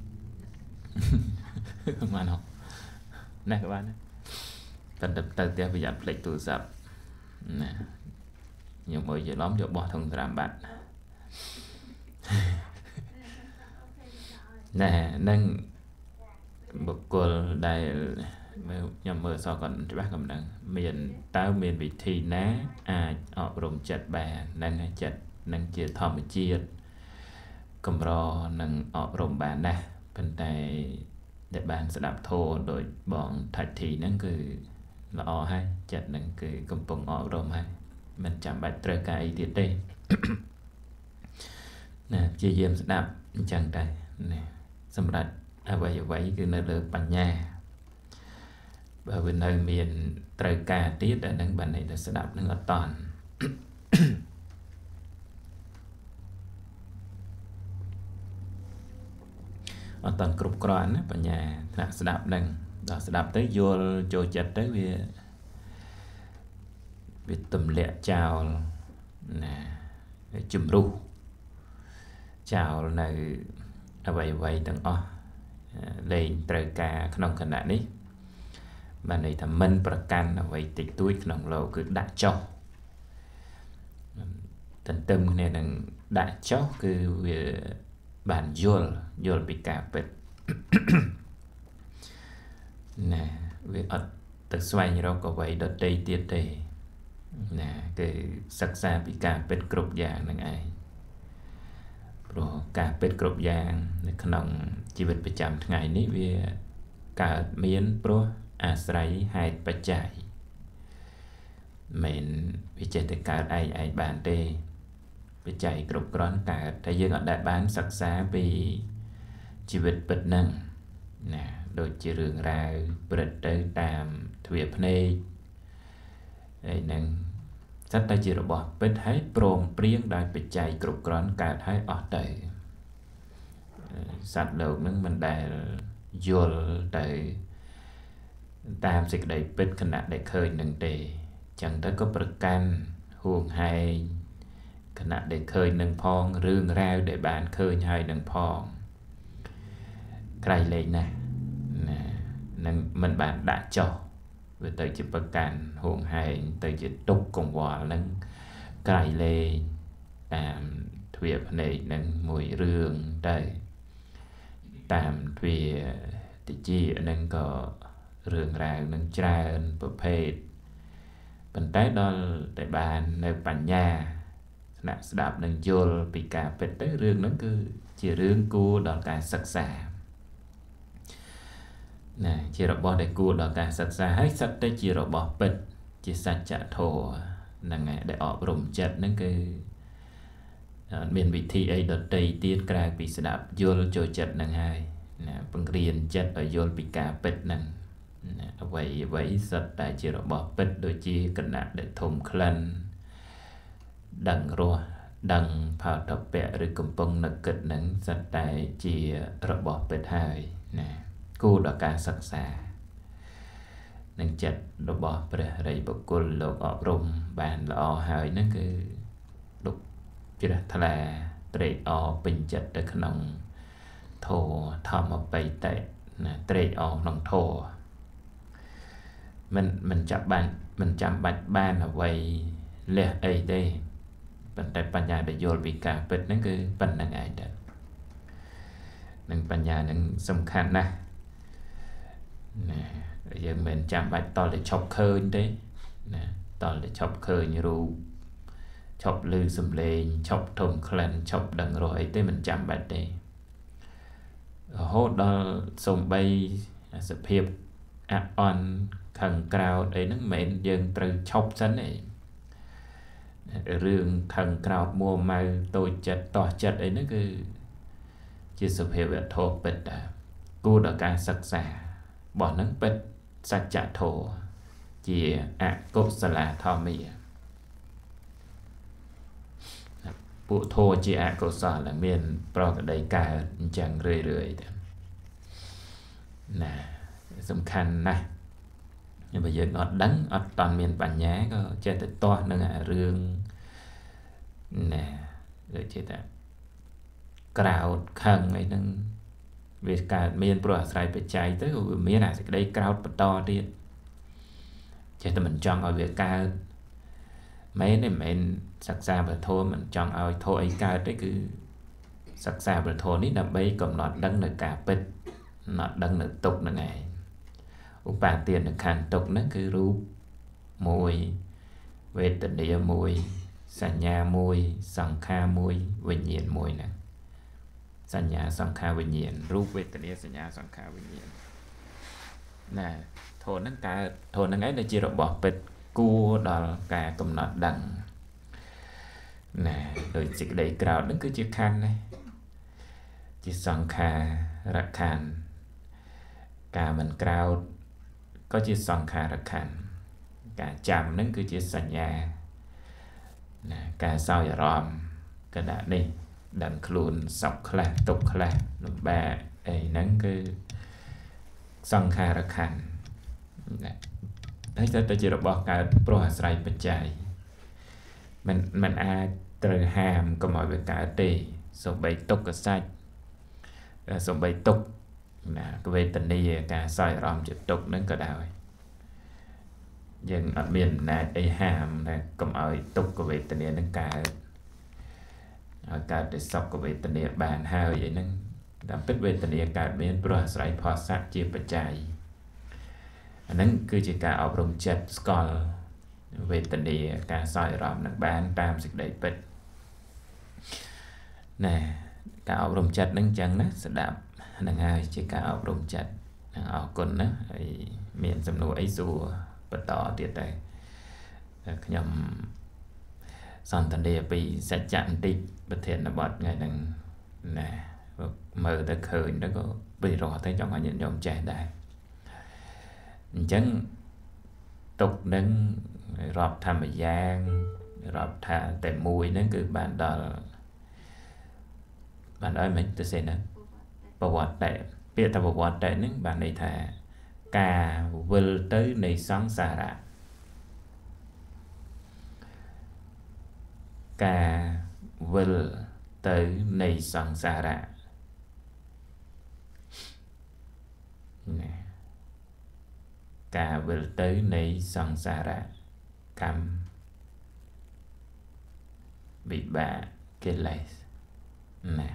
បានហ៎ណែក៏បានតែទៅផ្ទះប្រយ័ត្នភ្លេចទូរស័ព្ទណាខ្ញុំមើលច្រឡំយកបោះធុងត្រាំបាត់ណែនឹងបុគ្គលដែលខ្ញុំមើលសគាត់ច្បាស់កំណឹងមានតើមានវិធីណាអាចអប់រំចិត្តបាននឹងចិត្តនឹងជាធម្មជាតិកម្រនឹងអប់រំបានណាស់ប៉ុន្តែដែលបានស្ដាប់ធម៌ដោយបងថាច់ធីហ្នឹងគឺល្អហើយចិត្តហ្នឹងគឺកំពុងអប់រំហើយមិនចាំបាច់ត្រូវការអីទៀតទេណាព្យាយាមស្ដាប់អញ្ចឹងតែណាសម្រាប់អ្វីគឺនៅលើបញ្ញាបើវានៅមានត្រូវការទៀតតែនឹងបានន័យថាស្ដាប់នឹងអត់តន់អត់តន់គ្រប់គ្រាន់ណាបញ្ញាថ្នាក់ស្ដាប់នឹងដល់ស្ដាប់ទៅយល់ចូលចិត្តទៅវាទម្លាក់ចោលណាជំរុះចោលនៅអ្វីទាំងអស់លែងត្រូវការក្នុងគណៈនេះបានន័យថាមិនប្រកាន់អ្វីតិចតួចក្នុងលោកគឺដាក់ចោលទន្ទឹមគ្នានឹងដាក់ចោលគឺវាបានយល់ពីការពិតណាវាអត់ទៅស្វែងរកអ្វីដទៃទៀតទេណាគឺសិក្សាពីការពិតគ្រប់យ៉ាងនឹងឯងព្រោះការពិតគ្រប់យ៉ាងនៅក្នុងជីវិតប្រចាំថ្ងៃនេះវាកើតមានព្រោះអាស្រ័យហេតុបច្ច័យមិនវាចេះតែកើតឯងបានទេបច្ច័យគ្រប់គ្រាន់កើតតែយើងអត់ដែលបានសិក្សាពីជីវិតពិតហ្នឹងណាដូចជារឿងរ៉ាវព្រឹត្តទៅតាមទ្វារភ្នែកហើយនឹងសត្វតែជារបស់ពិតហើយព្រមព្រៀងដោយបច្ច័យគ្រប់គ្រាន់កើតហើយអស់ទៅសត្វលោកនឹងមិនដែលយល់ទៅតាមសេចក្តីពិតខណៈដែលឃើញនឹងទេចឹងទៅក៏ប្រកាន់ហួងហែងខណៈដែលឃើញនឹងផងរឿងរ៉ាវដែលបានឃើញហើយនឹងផងក្រៃលែងណាស់ណានឹងមិនបានដាក់ចោះវាទៅជាប្រកាន់ហួងហែងទៅជាទុកកង្វល់នឹងក្រៃលែងតាមទ្វារភ្នែកនឹងមួយរឿងទៅតាមទ្វារតិចនឹងក៏រឿងរ៉ាវនឹងច្រើនប្រភេទប៉ុន្តែដល់តែបាននៅបញ្ញាថ្នាក់ស្ដាប់នឹងយល់ពីការពិតទៅរឿងហ្នឹងគឺជារឿងគួរដល់ការសិក្សាណាជារបស់ដែលគួរដល់ការសិក្សាហើយសិតតែជារបស់ពិតជាសច្ចធម៌ហ្នឹងឯងដែលអប់រំចិត្តហ្នឹងគឺមានវិធីអីដតីទៀតក្រៅពីស្ដាប់យល់ចូលចិត្តនឹងហើយណាបង្រៀនចិត្តឲ្យយល់ពីការពិតហ្នឹងណាអ្វីសុទ្ធតែជារបស់ពិតដូចជាគណៈដែលធំក្លិនដឹងរសដឹងផោតពៈឬកំពុងនឹកគិតហ្នឹងសុទ្ធតែជារបស់ពិតហើយណាគួរដល់ការសិក្សានឹងចិត្តរបស់ព្រះរិយបុគ្គលលោកអប់រំបានល្អហើយហ្នឹងគឺលោកជ្រះថ្លាត្រេកអរពេញចិត្តទៅក្នុងធម៌ធម្មបៃតៈណាត្រេកអរក្នុងធម៌មិនចាំបាច់បានអ្វីលះអីទេប៉ុន្តែបញ្ញាដែលយល់ពីការពិតហ្នឹងគឺប៉ុណ្្នឹងឯងដែរនឹងបញ្ញានឹងសំខាន់ណាស់ណាយើងមិនចាំបាច់តល់តែឈប់ឃើញទេណាតល់តែឈប់ឃើញរូបឈប់ឮសំឡេងឈប់ធំក្លិនឈប់ដឹងរសអីទេមិនចាំបាច់ទេរហូតដល់សំបីសភាពអាក់អន់ខឹងក្រោធអីហ្នឹងមិនមែនយើងត្រូវឈប់សិនទេរឿងខឹងក្រោធមួម៉ៅតូចចិត្តតោះចិត្តអីហ្នឹងគឺជាសភាវៈធម៌ពិតដែរគួរដល់ការសិក្សារបស់ហ្នឹងពិតសច្ចធម៌ជាអកុសលធម្មាពួកធម៌ជាអកុសលដែលមានប្រកដីកើតអញ្ចឹងរឿយទៅណាសំខាន់ណាស់បើយើងអត់ដឹងអត់តាន់មានបញ្ញាក៏ចេះតែទាស់នឹងអារឿងណាដូចជាថាក្រោធខឹងអីហ្នឹងវាកើតមានព្រោះអាស្រ័យបច្ច័យទៅវាមានអាសេចក្តីក្រោធបន្តទៀតចេះតែមិនចង់ឲ្យវាកើតមែនទេមិនមែនសិក្សាព្រះធម៌មិនចង់ឲ្យធម៌អីកើតទេគឺសិក្សាព្រះធម៌នេះដើម្បីកំណត់ដឹងនៅការពិតកំណត់ដឹងនៅទុក្ខហ្នឹងឯងឧបាទានខណ្ឌទុក្ខហ្នឹងគឺរូបមួយវេទនាមួយសញ្ញាមួយសង្ខារមួយវិញ្ញាណមួយហ្នឹងសញ្ញាសង្ខារវិញ្ញាណរូបវេទនាសញ្ញាសង្ខារវិញ្ញាណណាធម៌ហ្នឹងកើតធម៌ហ្នឹងឯងដែលជារបស់ពិតគួរដល់ការកំណត់ដឹងណាដោយសេចក្តីក្រោធហ្នឹងគឺជាខណ្ឌណាជាសង្ខារខណ្ឌការមិនក្រោធក៏ជាសង្ខារខណ្ឌការចាំហ្នឹងគឺជាសញ្ញាណាការសោយអារម្មណ៍គណៈនេះដឹងខ្លួនសុខខ្លះទុក្ខខ្លះលំបាកអីហ្នឹងគឺសង្ខារខណ្ឌណាហើយទៅជារបស់កើតព្រោះអាស្រ័យបច្ច័យมันអាចត្រូវហាមកុំឲ្យវាកើតទេសូម្បីទុក្ខសច្ចសូម្បីទុក្ខណាវេទនាការសោយអារម្មណ៍ជាទុក្ខហ្នឹងក៏ដោយយើងអត់មានអំណាចអីហាមណាកុំឲ្យទុក្ខវេទនាហ្នឹងកើតឲ្យកើតតែសុខវេទនាបានហើយអីហ្នឹងតាមពិតវេទនាកើតមានព្រោះអាស្រ័យផស្សៈជាបច្ច័យអាហ្នឹងគឺជាការអប់រំចិត្តស្គាល់វេទនាការសោយអារម្មណ៍នឹងបានតាមសេចក្តីពិតណាការអប់រំចិត្តហ្នឹងអញ្ចឹងណាស្ដាប់ហ្នឹងហើយជាការអប់រំចិត្តអរគុណណាហើយមានសំណួរអីសួរបន្តទៀតដែរខ្ញុំសន្ទនាពីសច្ចៈបន្តិចប្រធានបទថ្ងៃហ្នឹងណាមើលទៅឃើញទៅក៏ពីរោះទៅចង់ឲ្យញាតិញោមចេះដែរអញ្ចឹងទុកនឹងរាប់ធម្មយ៉ាងរាប់ថាតែមួយហ្នឹងគឺបានដល់មិនទៅសេណាប្រវត្តិតែពាក្យថាប្រវត្តិតែហ្នឹងបានន័យថាការវិលទៅនៃសង្សារៈការវិលទៅនៃសង្សារៈណាការវិលទៅនៃសង្សារៈកម្មវិបាកកិលេសណា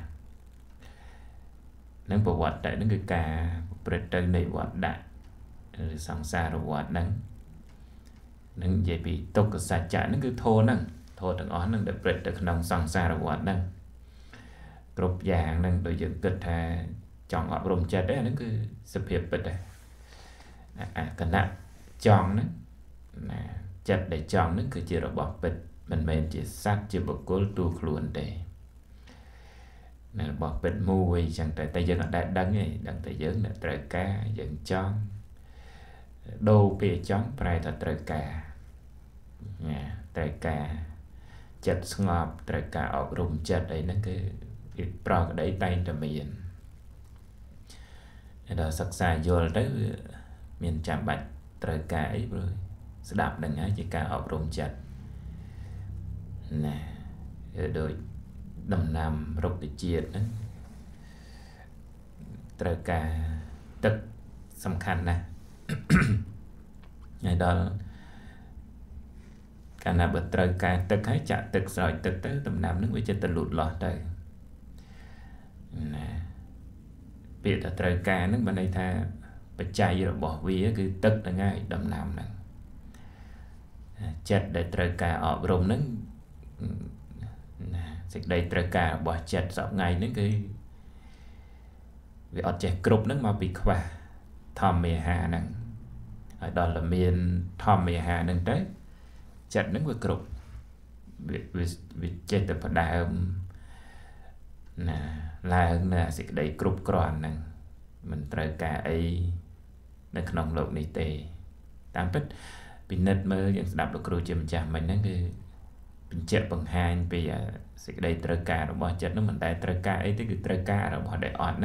នឹងប្រវត្តិតែនឹងគឺការប្រព្រឹត្តទៅនៃវត្តដាក់ឬសង្សារវត្តហ្នឹងនឹងនិយាយពីទុក្ខសច្ចៈហ្នឹងគឺធម៌ហ្នឹងធម៌ទាំងអស់ហ្នឹងដែលប្រព្រឹត្តទៅក្នុងសង្សារវត្តហ្នឹងគ្រប់យ៉ាងហ្នឹងដូចយើងគិតថាចង់អប់រំចិត្តហ្នឹងគឺសភាពពិតដែរគណៈចង់ហ្នឹងណាចិត្តដែលចង់ហ្នឹងគឺជារបស់ពិតមិនមែនជាសត្វជាបុគ្គលទូខ្លួនទេ nè bỏ bịt mùi chẳng tại dân ở đây đăng ấy đăng tại dân là trời ca dân chón đô bia chón phải là trời ca nha trời ca chật ngọt trời ca ở rung chật đấy nó cứ pro cái đấy tay cho mình đó sắc xa vô đấy miền chạm bạch trời ca ấy rồi sẽ đạp đằng ấy chỉ ca ở rung chật nè rồi đầm nằm rục để chiết đó trời ca tức sầm khăn nè ngày đó cả là bật trời ca tức hết chặt tức rồi tức tới tầm nằm nước với chân tự lụt lọt đây nè biết là trời ca nước bên đây tha bật chay rồi bỏ vía cứ tức là ngay đầm nằm nè chặt để trời ca ở rồng nước dịch đây trời ca bỏ chặt sọc ngày nước cái vì ở trẻ cục nước mà bị khóa thòm mì hà nè ở đó là miền thòm mì hà nè đấy chặt nước với cục vì chết từ phần đại nè là nè dịch đây cục còn nè mình trời ca ấy nó không lộn đi tê tám tích bị nết mơ những đạp được rồi chìm chạm mình nó cứ mình chết bằng hai bây giờ dịch đây trời ca rồi bỏ chết nó mình đại trời ca ấy tới cái trời ca rồi bỏ đại ọt nè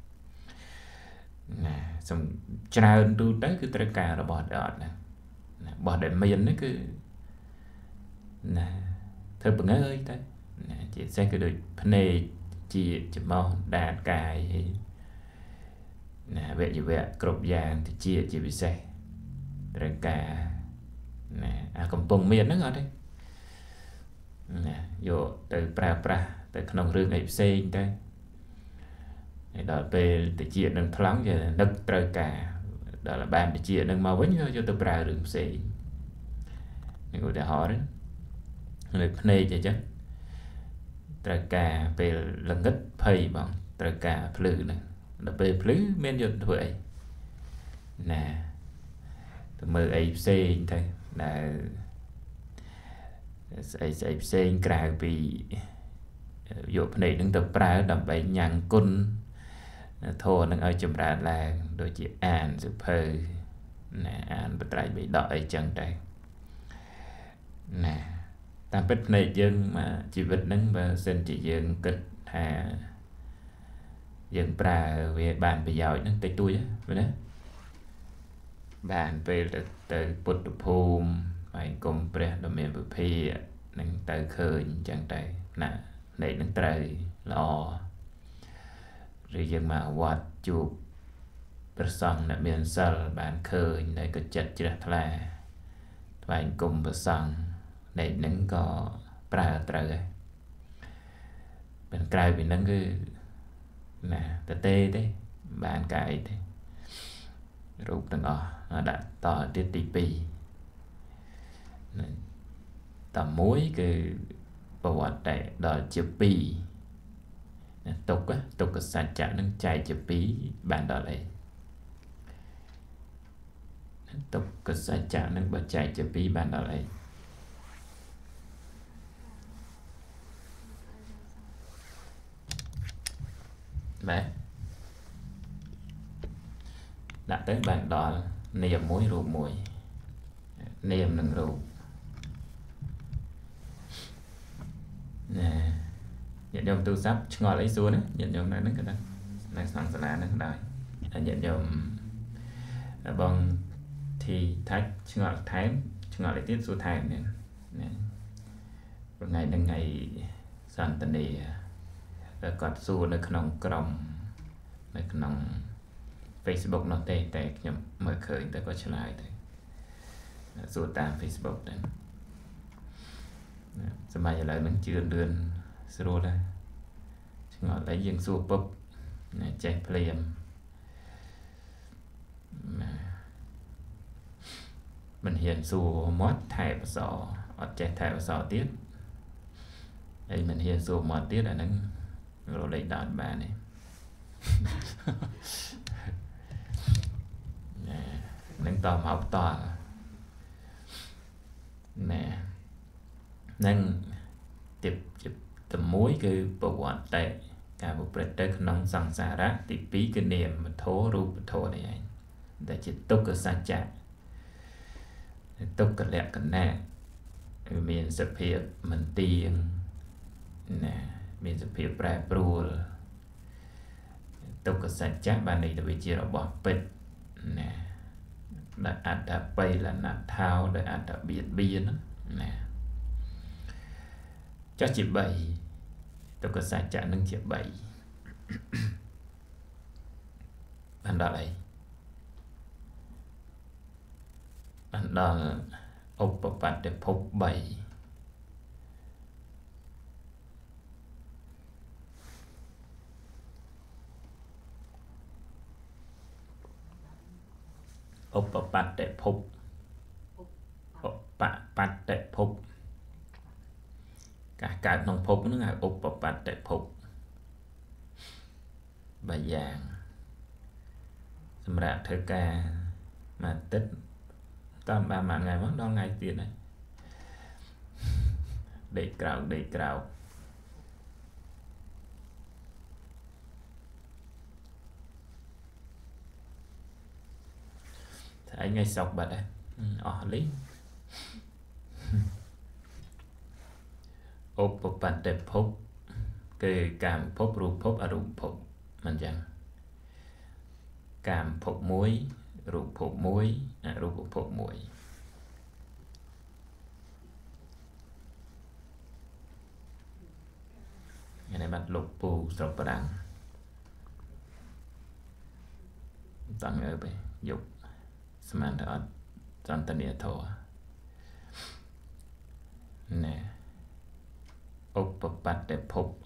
nè xong trao tu tới cái trời ca rồi bỏ đại ọt nè bỏ đại miền nó cứ nè thôi bằng ơi tới nè chị sẽ cái đôi này chị mau đạt cài nè vậy như vậy cột vàng thì chia chị bị xe trời ca nè còn bông miền nó ngon đấy nè vô từ pra từក្នុងរឿងអីផ្សេងទៅដល់ពេលតិចនឹងថ្លង់វានឹកត្រូវការដល់បានតិចនឹងមកវិញយកទៅប្រើរឿងផ្សេងនេះឧទាហរណ៍លើភ្នែកអញ្ចឹងត្រូវការពេលល្ងឹតភ័យបងត្រូវការភ្លឺហ្នឹងដល់ពេលភ្លឺមានយកធ្វើអីណាទៅមើលអីផ្សេងទៅដែលស្អីផ្សេងក្រៅពីយកភ្នែកនឹងទៅប្រើដើម្បីញ៉ាំងគុណធម៌នឹងឲ្យចម្រើនឡើងដូចជាអានសៀវភៅណាអានបត្រៃបិដកអីចឹងដែរណាតាមពិតភ្នែកយើងមកជីវិតហ្នឹងបើសិនជាយើងគិតថាយើងប្រើវាបានប្រយោជន៍ហ្នឹងតិចតួចណាបានពេលទៅពុទ្ធភូមិហើយគុំព្រះដ៏មានពុភានឹងទៅឃើញអញ្ចឹងតែណានៃនឹងត្រូវល្អឬយើងមកវត្តជួបព្រះសង្ឃអ្នកមានសិលបានឃើញហើយក៏ចិត្តជ្រះថ្លាថ្វាយគុំព្រះសង្ឃនៃនឹងក៏ប្រើត្រូវហើយមិនក្រៅពីនឹងគឺណាតទេទេបានកាយទេរូបទាំងអស់ដាក់តទៀតទី2តមួយគឺប្រវត្តិតែដល់ជា2ទុក្ខសច្ចៈនឹងចែកជា2បានដល់អីទុក្ខសច្ចៈនឹងបើចែកជា2បានដល់អីបាទដាក់ទៅបានដល់នាមមួយរូបមួយនាមនឹងរូបnè nhận dòng tu sắp ngồi lấy xuống đấy nhận dòng này nó cái đó này sang sả nó đây nhận dòng bằng thì thái ngồi lấy tiếp số thái này nè ngày đến ngày sang tận đi cọt xu nó không còng nó không Facebook nó tệ nhầm mở khởi tới có trở lại thôi số tam Facebook đấyสมัยอะไรมันเจือนเดือนสโลได้ช่างอะไรยังสู้ปุ๊บแจ้งเพลียมมันเห็นสู้มอดถ่ายภาษาอดแจ้งถ่ายภาษาtiếtไอ้มันเห็นสู้มอดtiếtอันนั้นเราได้ดอดบานี่นั่งต่อมาต่อnè năng tiếp tầm muối cứ bộ quạt tệ ការប្រព្រឹត្តទៅក្នុងសង្សារៈទី2គឺនាមធម៌រូបធម៌នេះឯងដែលជាទុក្ខសច្ចៈទុក្ខលក្ខណៈវាមានសភាពមិនទៀងណាមានសភាពប្រែប្រួលទុក្ខសច្ចៈបានន័យទៅវាជារបស់ពិតណាដែលអត្តបិលនដ្ឋោដែលអត្តបៀតបៀនណាចុះជា3ទុក្ខសច្ចៈនឹងជា3បានដល់អីបានដល់ឧបបត្តិភព3ឧបបត្តិភពឧបបត្តិភពការកើតក្នុងភពហ្នឹងហៅឧបបត្តិភព3យ៉ាងសម្រាប់ធ្វើការមួយអាទិត្យតាមបានមួយថ្ងៃមកដល់ថ្ងៃទៀតហើយដេកក្រោកថ្ងៃសុក្របាត់ហើយអស់លីឧបបត្តិភពគឺកាមភពរូបភពអរូបភពមិនចឹងកាមភព1រូបភព1អរូបភព1នេះបាត់លោកពូស្រុកប្រាំងតាំងទៅយកស្មានទៅអត់ចន្ទនាធរណែឧបបត្តិភព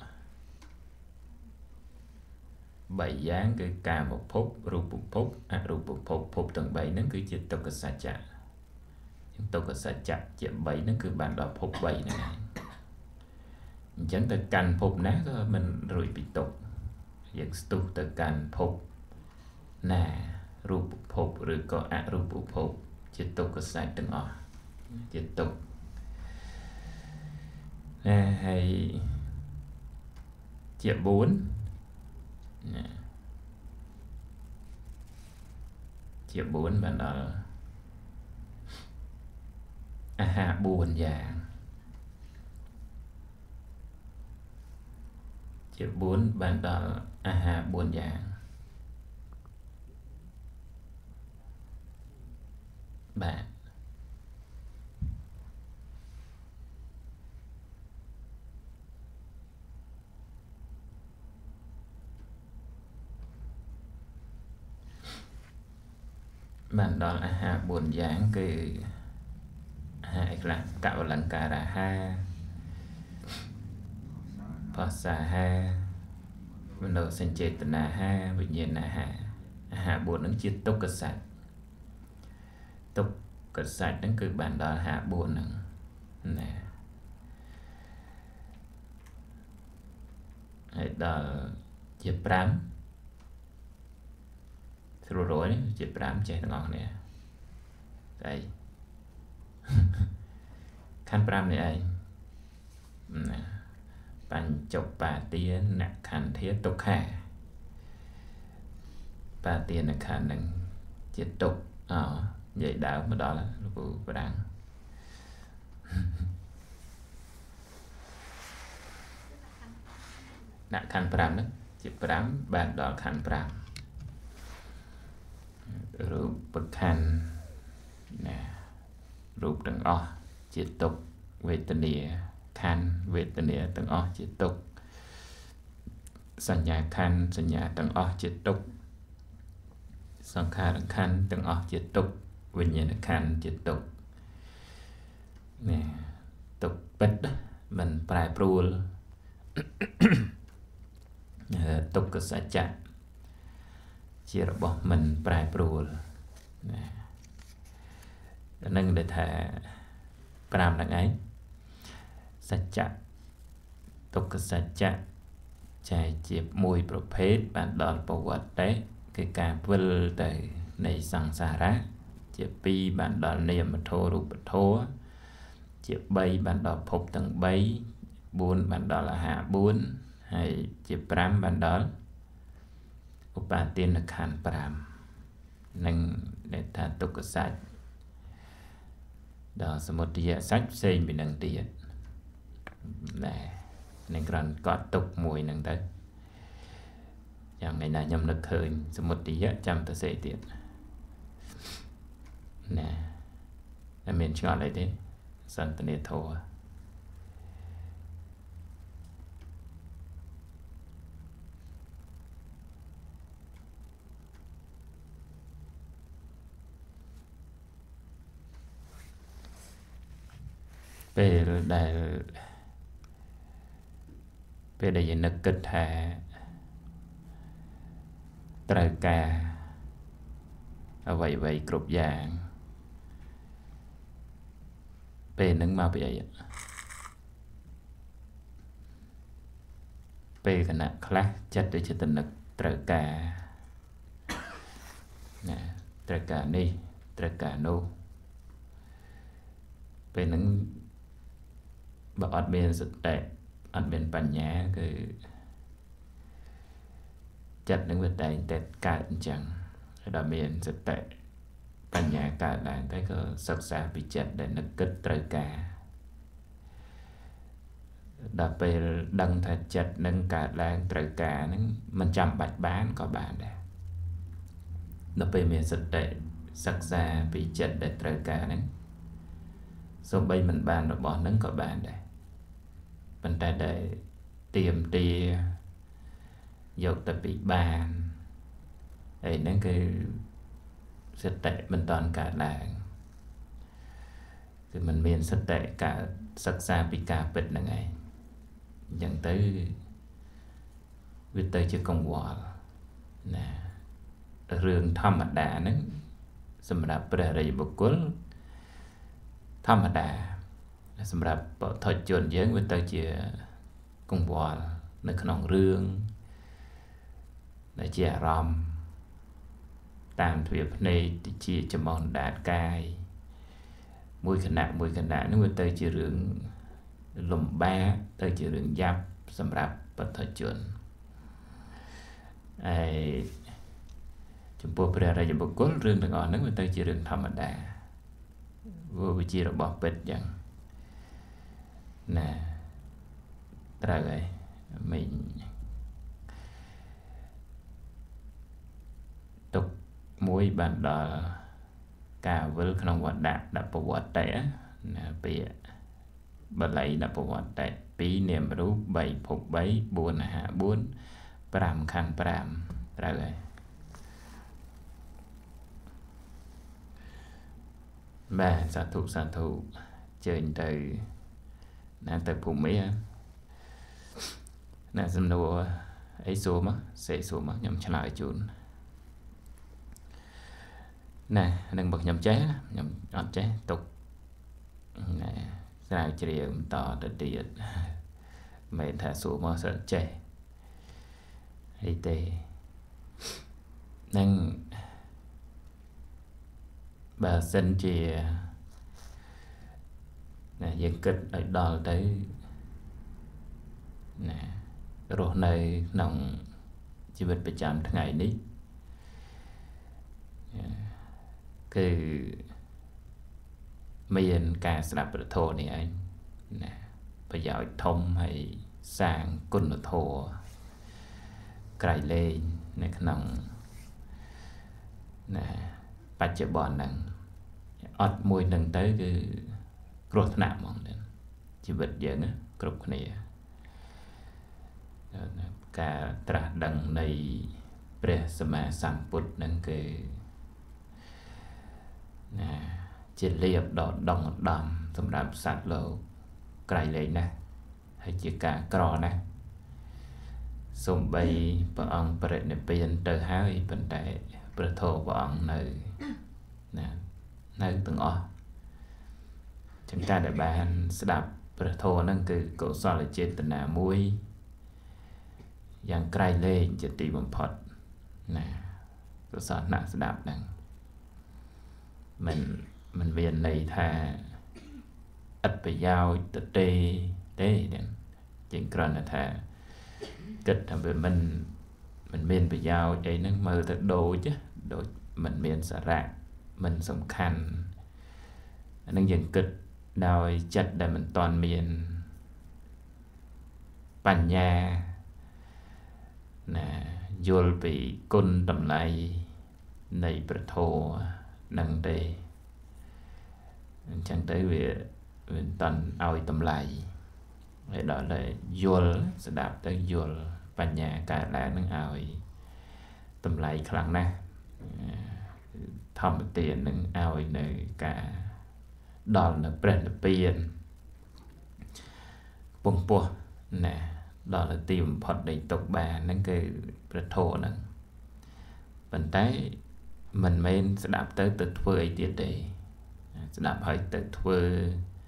3យ៉ាងគឺកាមភពរូបភពអរូបភពភពទាំង3ហ្នឹងគឺជាទុក្ខសច្ចៈទុក្ខសច្ចៈជា3ហ្នឹងគឺបានដល់ភព3ហ្នឹងហើយអញ្ចឹងទៅកាន់ភពណាក៏មិនរួចពីទុក្ខយើងស្ទុះទៅកាន់ភពណារូបភពឬក៏អរូបភពជាទុក្ខសច្ចៈទាំងអស់ជាទុក្ខហើយជា4ណាជា4បានដល់អាហារ4យ៉ាងជា4បានដល់អាហារ4យ៉ាងបាទបានដល់អាហារ4យ៉ាងគឺអាហារអីខ្លះកវលង្ការអាហារភាសាអាហារមនោសញ្ចេតនាអាហារវិញ្ញាណអាហារអាហារ4ហ្នឹងជាទុក្ខសច្ចៈទុក្ខសច្ចៈហ្នឹងគឺបានដល់អាហារ4ហ្នឹងណាហើយដល់ជា5ស្រួលរយនេះជា5ចេះទាំងអស់គ្នាស្អីខណ្ឌ5នេះឯងណាបញ្ចុបាទានខន្ធាទុក្ខាបាទានខណ្ឌនឹងជាទុក្ខនិយាយដើមមកដល់លោកគ្រូប្រាំងដាក់ខណ្ឌ5ហ្នឹងជា5បានដល់ខណ្ឌ5រូបខណ្ឌណារូបទាំងអស់ជាទុក្ខវេទនាខណ្ឌវេទនាទាំងអស់ជាទុក្ខសញ្ញាខណ្ឌសញ្ញាទាំងអស់ជាទុក្ខសង្ខារខណ្ឌទាំងអស់ជាទុក្ខវិញ្ញាណខណ្ឌជាទុក្ខនេះទុក្ខពិតមិនប្រែប្រួលទុក្ខសច្ចៈជារបស់មិនប្រែប្រួលណានឹងដែលថា5ហ្នឹងឯងសច្ចៈទុក្ខសច្ចៈចែកជាមួយប្រភេទបានដល់ប្រវត្តិគឺការវិលទៅនៃសង្សារៈជា2បានដល់នាមធម៌រូបធម៌ជា3បានដល់ភពទាំង3 4បានដល់អាហារ4 ហើយជា5បានដល់ឧបាទានខណ្ឌ5នឹងដែលថាទុក្ខសច្ចដល់សមុទយសច្ចផ្សេងពីនឹងទៀតដែរនឹងគ្រាន់កត់ទុកមួយនឹងទៅយ៉ាងថ្ងៃណាខ្ញុំនឹកឃើញសមុទយៈចាំទៅសេទៀតណាតែមានឆ្ងល់អីទេសន្តានាធម៌ពេលដែលយើងនឹកគិតថាត្រូវការអ្វីគ្រប់យ៉ាងពេលហ្នឹងមកពីអីពេលគណៈខ្លះចិត្តទៅចិត្តនឹកត្រូវការណាត្រូវការនេះត្រូវការនោះពេលហ្នឹងបើអត់មានសតិអត់មានបញ្ញាគឺចិត្តនឹងវាតែងតែកើតអញ្ចឹងហើយដល់មានសតិបញ្ញាកើតឡើងតែក៏សិក្សាពីចិត្តដែលនឹកគិតត្រូវការដល់ពេលដឹងថាចិត្តនឹងកើតឡើងត្រូវការហ្នឹងមិនចាំបាច់បានក៏បានដែរដល់ពេលមានសតិសិក្សាពីចិត្តដែលត្រូវការហ្នឹងសូម្បីមិនបានរបស់ហ្នឹងក៏បានដែរប៉ុន្តែដែលទៀមទាយកទៅពីបានហើយហ្នឹងគឺសតិមិនតាន់កើតឡើងគឺมันមានសតិកើតសិក្សាពីការពិតហ្នឹងឯងអញ្ចឹងទៅវាទៅជាកង្វល់ណារឿងធម្មតាហ្នឹងសម្រាប់ព្រះរាជបុគ្គលធម្មតាសម្រាប់បុថុជនយើងវាទៅជាកង្វល់នៅក្នុងរឿងដែលជាអារម្មណ៍តាមទ្វារភ្នែកទៅជាចំអនដាតកាយមួយគណៈនោះវាទៅជារឿងលំបាកទៅជារឿងយ៉ាប់សម្រាប់បុថុជនហើយចំពោះព្រះរាជបុគ្គលរឿងទាំងអស់ហ្នឹងវាទៅជារឿងធម្មតាវាជារបស់ពិតចឹងណាត្រូវហើយមិញទុកមួយបានដល់ការវិលក្នុងវត្តដាក់ប្រវត្តិតេណាពាក្យបាលីដាក់ប្រវត្តិតេ2នាមរូប3ភព3 4អាហារ4 5ខណ្ឌ5ត្រូវហើយបាទសាធុជើញទៅណាទៅភូមិណាសំណួរអីសួរមកសេសួរមកខ្ញុំឆ្លើយជូនណានឹងបើខ្ញុំចេះខ្ញុំអត់ចេះទុកណាស្រាវជ្រាវបន្តទៅទៀតមិនថាសួរមកសិនចេះអីទេនឹងបើសិនជាណាយើងគិតឲ្យដល់ទៅណារស់នៅក្នុងជីវិតប្រចាំថ្ងៃនេះគឺមានការស្ដាប់ព្រះធម៌នេះឯងណាប្រយោជន៍ធំហើយសាងគុណធម៌ក្រៃលែងនៅក្នុងណាបច្ចុប្បន្នហ្នឹងអត់មួយនឹងទៅគឺគ្រោះថ្នាក់ហ្មងជីវិតយើងណាគ្រប់គ្នាការត្រាស់ដឹងនៃព្រះសម្មាសម្ពុទ្ធហ្នឹងគឺណាជាលៀបដ៏ដងដំសម្រាប់សត្វលោកក្រៃលែងណាស់ហើយជាការក្រណាស់សូម្បីព្រះអង្គបរិនិព្វានទៅហើយប៉ុន្តែព្រះធម៌ព្រះអង្គនៅណានៅទាំងអស់ចឹងការដែលបានស្ដាប់ព្រះធម៌ហ្នឹងគឺកុសលចេតនាមួយយ៉ាងក្រៃលែងជាទីបំផុតណាកុសលណាស់ស្ដាប់ហ្នឹងមិនមានន័យថាឥតប្រយោជន៍ទេជាងគ្រាន់តែថា kịch thằng về mình miền bây giờ ấy nó mơ tới đồ chứ đồ mình miền xả rạc mình sầm khăn nên dừng kịch đòi chặt để mình toàn miền bản nhà nè vô bị côn tầm lại này bật thô nâng đây chẳng tới về toàn ao tầm lại vậy đó là vô sẽ đạp tới vô bản nhà cả là nâng ao tầm lại khăn nè thầm tiền nâng ao này cả đòn là brand tiền bông bùa nè đó là tìm phật để tục bà nâng cái bật thô nâng vấn tay mình men sẽ đạp tới từ thưa ấy tiết để sẽ đạp hơi từ thưa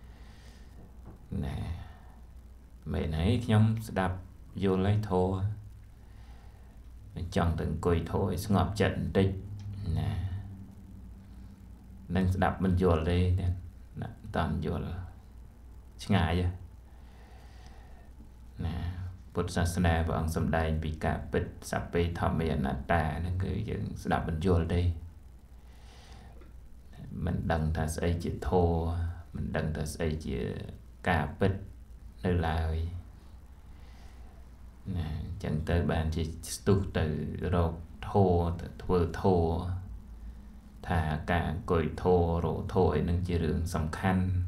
nè mẹ nãy nhóm sẽ đạp vô lấy thô mình chọn từng cùi thôi ngọt trận tích nè nên sẽ đạp mình vô đây nè toàn vô là ngại vậy nè Phật giáo Sanh và ông xâm đại bị cả bịch sắp bê thọ mê nà ta nên cứ dựng đạp mình vô đây mình đăng ta sẽ chỉ thô mình đăng ta sẽ chỉ cả bịch nơi lại chẳng tới bạn chỉ tu từ rột thô thưa thô thà cả cội thô rổ thô ấy nâng chỉ rừng sầm khăn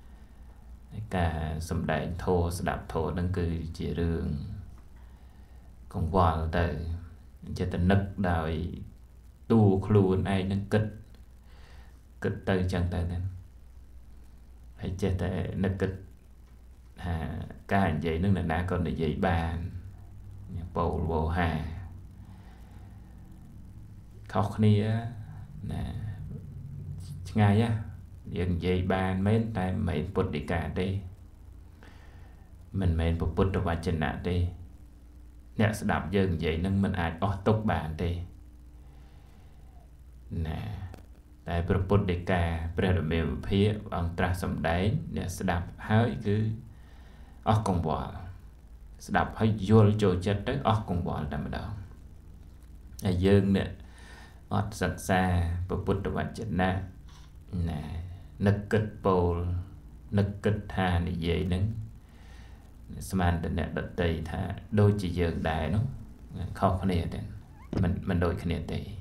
cả sầm đại thô đạp thô nâng cứ chỉ rừng còn vào từ chỉ tình nực đòi tu luôn ai nâng kịch kịch từ chẳng tới nên phải chỉ tới nực kịch cả hành vậy nâng là đã còn để dạy bàn bầu bầu hà khóc nia nè ngay á dừng dạy bàn mấy tay mấy bút đi cả đi mình mấy bút được vào chân nạ đi nè sẽ đạp dừng dạy nâng mình ai tốt bàn đi nè tại bút đi cả bây giờ mình phía ông tra sầm đấy nè sẽ đạp hơi cứ con bò sẽ đạp hơi vô chỗ chết tới con bò làm đâu dương nè sạch xa bút được vào chân nạ nè nực kịch bồ nực kịch thà này vậy nâng sman tình nè đợt tây thà đôi chỉ dường đại nó khó khăn này mình đôi khăn này tây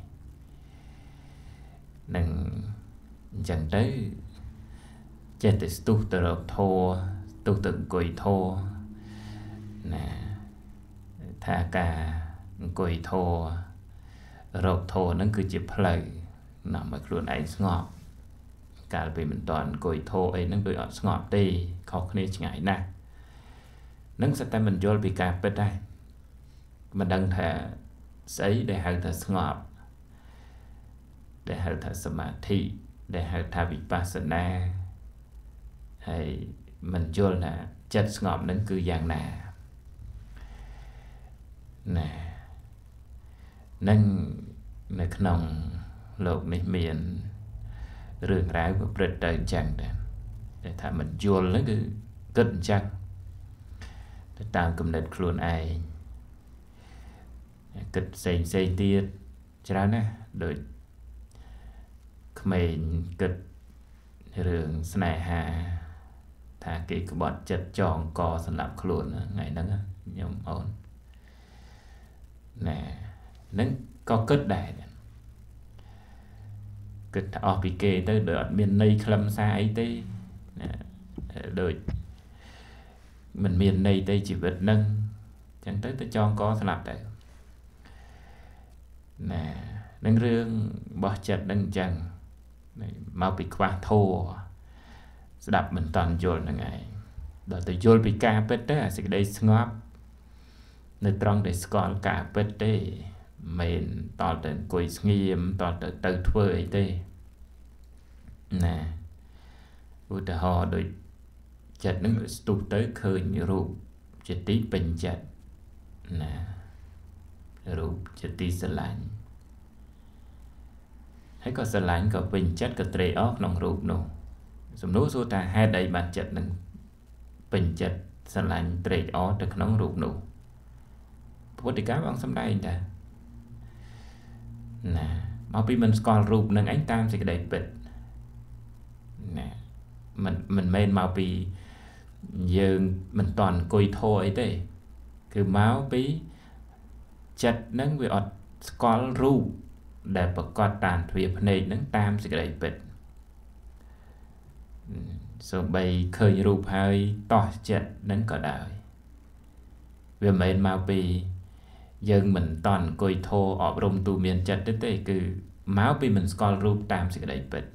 nâng chẳng tới chết thì tu từ thô tu từng cùi thô nè thà cả cùi thô rột thô nó cứ chỉ play nằm ở luôn ấy ngọt cả vì mình toàn cùi thô ấy nó bị ngọt đi khó khăn ngại nè nâng sẽ tay mình vô bị cạp bên đây mình đang thả giấy để hãy thả ngọt để hãy thả samadhi để hãy thả vipassana hay mình vô là chất ngọt nâng cứ dạng nè nâng nâng nông lột này miền rừng rái của bật trời chẳng để thả mình vô nó cứ cân chắc để tạo cầm nền khuôn ai kịch xây tiết cho nè đôi mình kịch rừng này hà thả cái bọt chất tròn co sẵn lạp khuôn ngày nâng nhóm ổn nè nâng có kết đại kịch ở bị kê tới đợt miền Tây khâm xa ấy tới đợi mình miền Tây tây chỉ vật nâng chẳng tới tôi cho có sẵn lạp đấy nè nâng rương bỏ chật nâng chẳng mau bị qua thô đạp mình toàn dồn là ngày đó tôi dồn bị ca bết đó sẽ đây ngóp nơi trong để còn cả bết đấy mình toàn đến cùi nghiêm toàn tới từ thưa ấy đây nè ưu tà họ đôi chật nó tụt tới khơi như rụp chỉ tí bình chật nè rụp chỉ tí sơ lạnh hãy có sơ lạnh có bình chất có trề óc nông rụp nụ xong nốt số ta hai đầy bản chất nâng bình chất sơ lạnh trề óc được nông rụp nụ ពុទ្ធិកាបងសំដែងតាណាមកពីមិនស្គាល់រូបនឹងឯងតាមសេចក្តីពិតណាមិនមែនមកពីយើងមិនតន់អង្គុយធរអីទេគឺមកពីចិត្តនឹងវាអត់ស្គាល់រូបដែលប្រកបតាមទ្វាភ្នែកនឹងតាមសេចក្តីពិតសូម្បីឃើញរូបហើយតោះចិត្តនឹងក៏ដោយវាមិនមែនមកពីយើងមិនតន់អង្គុយធរអប់រំទូមានចិត្តទេគឺមកពីមិនស្គាល់រូបតាមសេចក្តីពិត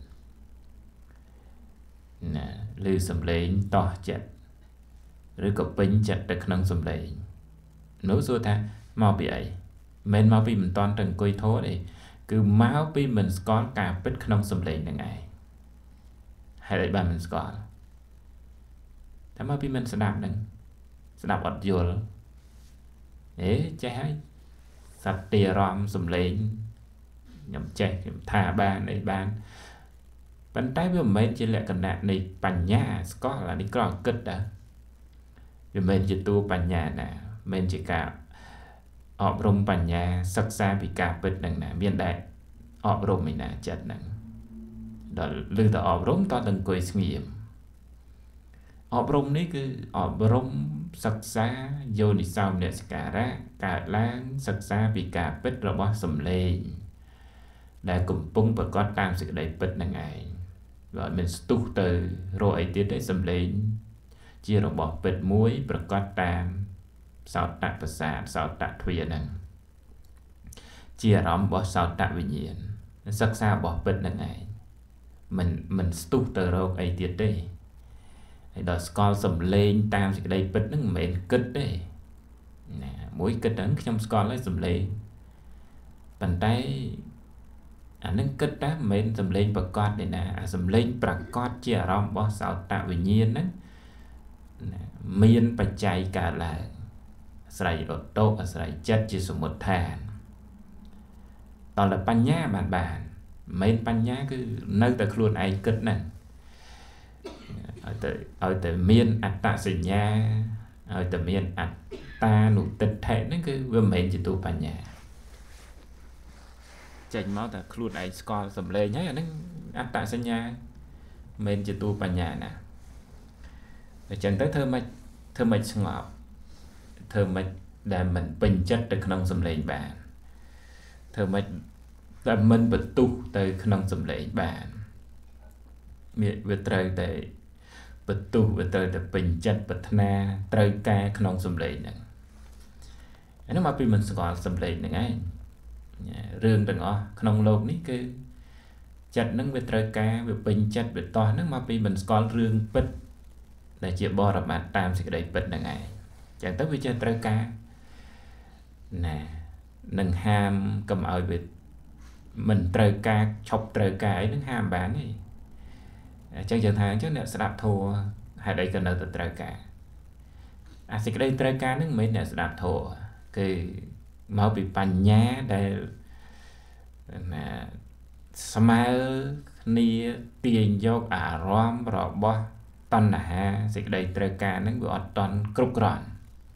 ណាឬសំឡេងតោះចិត្តឬក៏ពេញចិត្តទៅក្នុងសំឡេងនោះសួរថាមកពីអីមិនមកពីមិនតន់ទៅអង្គុយធរទេគឺមកពីមិនស្គាល់ការពិតក្នុងសំឡេងនឹងឯងហើយបានមិនស្គាល់តែមកពីមិនស្ដាប់នឹងស្ដាប់អត់យល់ចេះហើយសត្វទីអារម្មណ៍សំឡេងខ្ញុំចេះខ្ញុំថាបានអីបានប៉ុន្តែវាមិនមែនជាលក្ខណៈនៃបញ្ញាស្គាល់អានេះក្រគិតដែរវាមិនមែនជាតួបញ្ញាណាមិនជាការអប់រំបញ្ញាសិក្សាពីការពិតនឹងណាមានដែរអប់រំឯណាចិត្តហ្នឹងដល់ឮតែអប់រំតើអង្គុយស្ងៀមអប់រំនេះគឺអប់រំសិក្សាយោនិសោមនសិការៈកើតឡើងសិក្សាពីការពិតរបស់សំឡេងដែលកំពុងប្រកបតាមសេចក្តីពិតនឹងឯងបើអត់មានស្ទុះទៅរកអីទៀតទេសំឡេងជារបស់ពិតមួយប្រកបតាមសោតប្រសាទសោតទ្វាហ្នឹងជាអារម្មណ៍របស់សោតវិញ្ញាណសិក្សារបស់ពិតនឹងឯងមិនស្ទុះទៅរកអីទៀតទេហើយដល់ស្គាល់សំឡេងតាមសេចក្តីពិតហ្នឹងមិនមែនគិតទេណាមួយគិតហ្នឹងខ្ញុំស្គាល់ហើយសំឡេងប៉ុន្តែអានឹងគិតតែមិនមែនសំឡេងប្រកបទេណាអាសំឡេងប្រកបជាអារម្មណ៍របស់សោតវិញ្ញាណហ្នឹងមានបច្ច័យកើតឡើងអាស្រ័យឧតុអាស្រ័យចិត្តជាសមុฏដ្ឋានដល់តែបញ្ញាបានមិនមែនបញ្ញាគឺនៅតែខ្លួនឯងគិតហ្នឹងឲ្យតែមានអត្តសញ្ញាឲ្យតែមានអត្តានុទិដ្ឋិហ្នឹងគឺវាមិនមែនជាតួបញ្ញាចេញមកតែខ្លួនឯងស្គាល់សំឡេងហើយអាហ្នឹងអត្តសញ្ញាមិនមែនជាតួបញ្ញាណាអញ្ចឹងទៅធ្វើម៉េចស្ងប់ធ្វើម៉េចដែលមិនពេញចិត្តទៅក្នុងសំឡេងបានធ្វើម៉េចតែមិនបន្ទុះទៅក្នុងសំឡេងបានវាត្រូវតែបន្ទុះវាត្រូវតែពេញចិត្តប្រាថ្នាត្រូវការក្នុងសំឡេងហ្នឹងអានេះមកពីមិនស្គាល់សំឡេងហ្នឹងឯងរឿងទាំងអស់ក្នុងโลกនេះគឺចិត្តហ្នឹងវាត្រូវការវាពេញចិត្តវាតោះហ្នឹងមកពីមិនស្គាល់រឿងពិតដែលជាបរមត្ថតាមសេចក្តីពិតហ្នឹងឯងចឹងទៅវាចេះត្រូវការណានឹងហាមកុំឲ្យវាមិនត្រូវការឈប់ត្រូវការអីនឹងហាមបានទេអញ្ចឹងយើងថាអញ្ចឹងអ្នកស្ដាប់ធម៌ហេតុអីក៏នៅតែត្រូវការអាសេចក្តីត្រូវការនឹងមិនមែនអ្នកស្ដាប់ធម៌គឺមកពីបញ្ញាដែលណាស្មើគ្នាទាញយកអារម្មណ៍របស់តណ្ហាសេចក្តីត្រូវការហ្នឹងវាអត់តន់គ្រប់គ្រាន់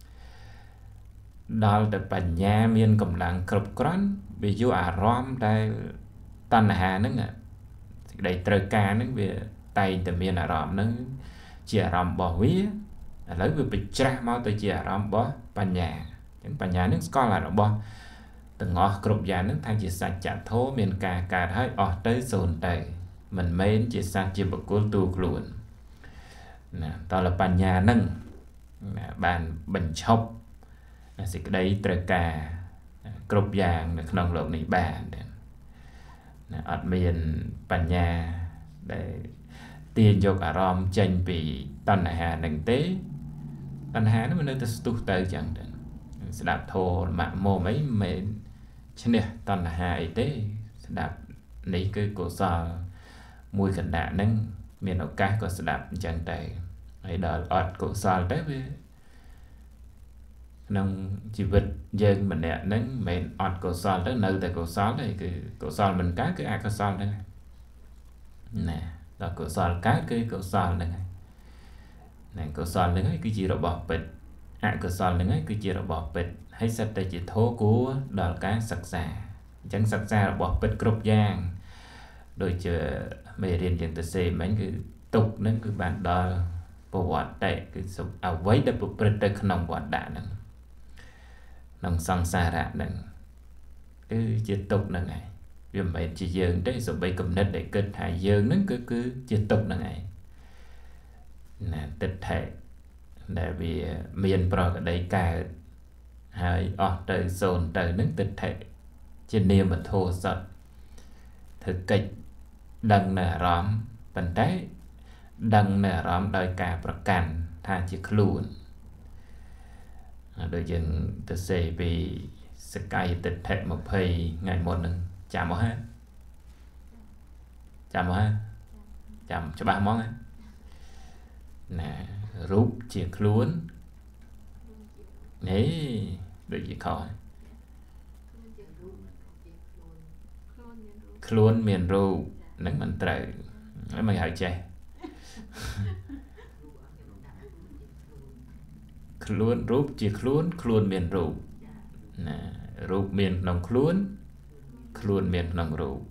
ដល់តែបញ្ញាមានកម្លាំងគ្រប់គ្រាន់វាយកអារម្មណ៍ដែលតណ្ហាហ្នឹងសេចក្តីត្រូវការហ្នឹងវាតែងតែមានអារម្មណ៍ហ្នឹងជាអារម្មណ៍របស់វាឥឡូវវាបញ្ច្រាស់មកទៅជាអារម្មណ៍របស់បញ្ញាអញ្ចឹងបញ្ញាហ្នឹងស្គាល់អារបស់ទាំងអស់គ្រប់យ៉ាងហ្នឹងថាជាសច្ចធម៌មានការកើតហើយអស់ទៅសូន្យទៅមិនមែនជាសត្វជាបុគ្គលតួខ្លួនណាតើបញ្ញាហ្នឹងបានបញ្ឈប់សេចក្តីត្រូវការគ្រប់យ៉ាងនៅក្នុងโลกនេះបានណាអត់មានបញ្ញាដែលទាញយកអារម្មណ៍ចេញពីតណ្ហានឹងទេតណ្ហានោះมันនៅតែស្ទុះទៅចឹងទៅស្ដាប់ធម៌ម៉ាក់មុំអីមិនមែនឈ្នះតណ្ហាអីទេស្ដាប់នេះគឺកុសលមួយកណ្ដាហ្នឹងមានឱកាសក៏ស្ដាប់អញ្ចឹងទៅហើយដល់អត់កុសលទៅវាក្នុងជីវិតយើងម្នាក់ហ្នឹងមិនមែនអត់កុសលទៅនៅតែកុសលទេគឺកុសលមិនកើតគឺអកុសលហ្នឹងណាដល់កុសលកើតគឺកុសលហ្នឹងហើយកុសលហ្នឹងគឺជារបស់ពិតកុសលហ្នឹងឯងគឺជារបស់ពិតហើយសិតតែជាធម៌គួរដល់ការសិក្សាអញ្ចឹងសិក្សារបស់ពិតគ្រប់យ៉ាងដូចជាមេរៀនយើងទៅសេមិញគឺទុកហ្នឹងគឺបានដល់ប្រវត្តិគឺអ្វីដែលប្រព្រឹត្តទៅក្នុងវត្តដាក់ហ្នឹងក្នុងសង្សារៈហ្នឹងគឺជាទុកហ្នឹងឯងវាមិនមែនជាយើងទេសូម្បីគំនិតដែលគិតថាយើងហ្នឹងគឺជាទុកហ្នឹងឯងណាទិដ្ឋិដែលវាមានប្រកដីកើតហើយអស់ទៅសូន្យទៅនឹងទិដ្ឋិជានាមធម៌សត្វធ្វើកិច្ចដឹងនៅអារម្មណ៍ប៉ុន្តែដឹងនៅអារម្មណ៍ដោយការប្រកាន់ថាជាខ្លួនដូចយើងទៅសេពីសកាយទិដ្ឋិ20ថ្ងៃមុនហ្នឹងចាំមកហ่าចាំច្បាស់ហ្មងណារូបជាខ្លួននេះដូចជាខុសខ្លួនមានរូបនឹងមិនត្រូវមិនហៅចេះខ្លួនរូបជាខ្លួនមានរូបណារូបមានក្នុងខ្លួនមានក្នុងរូប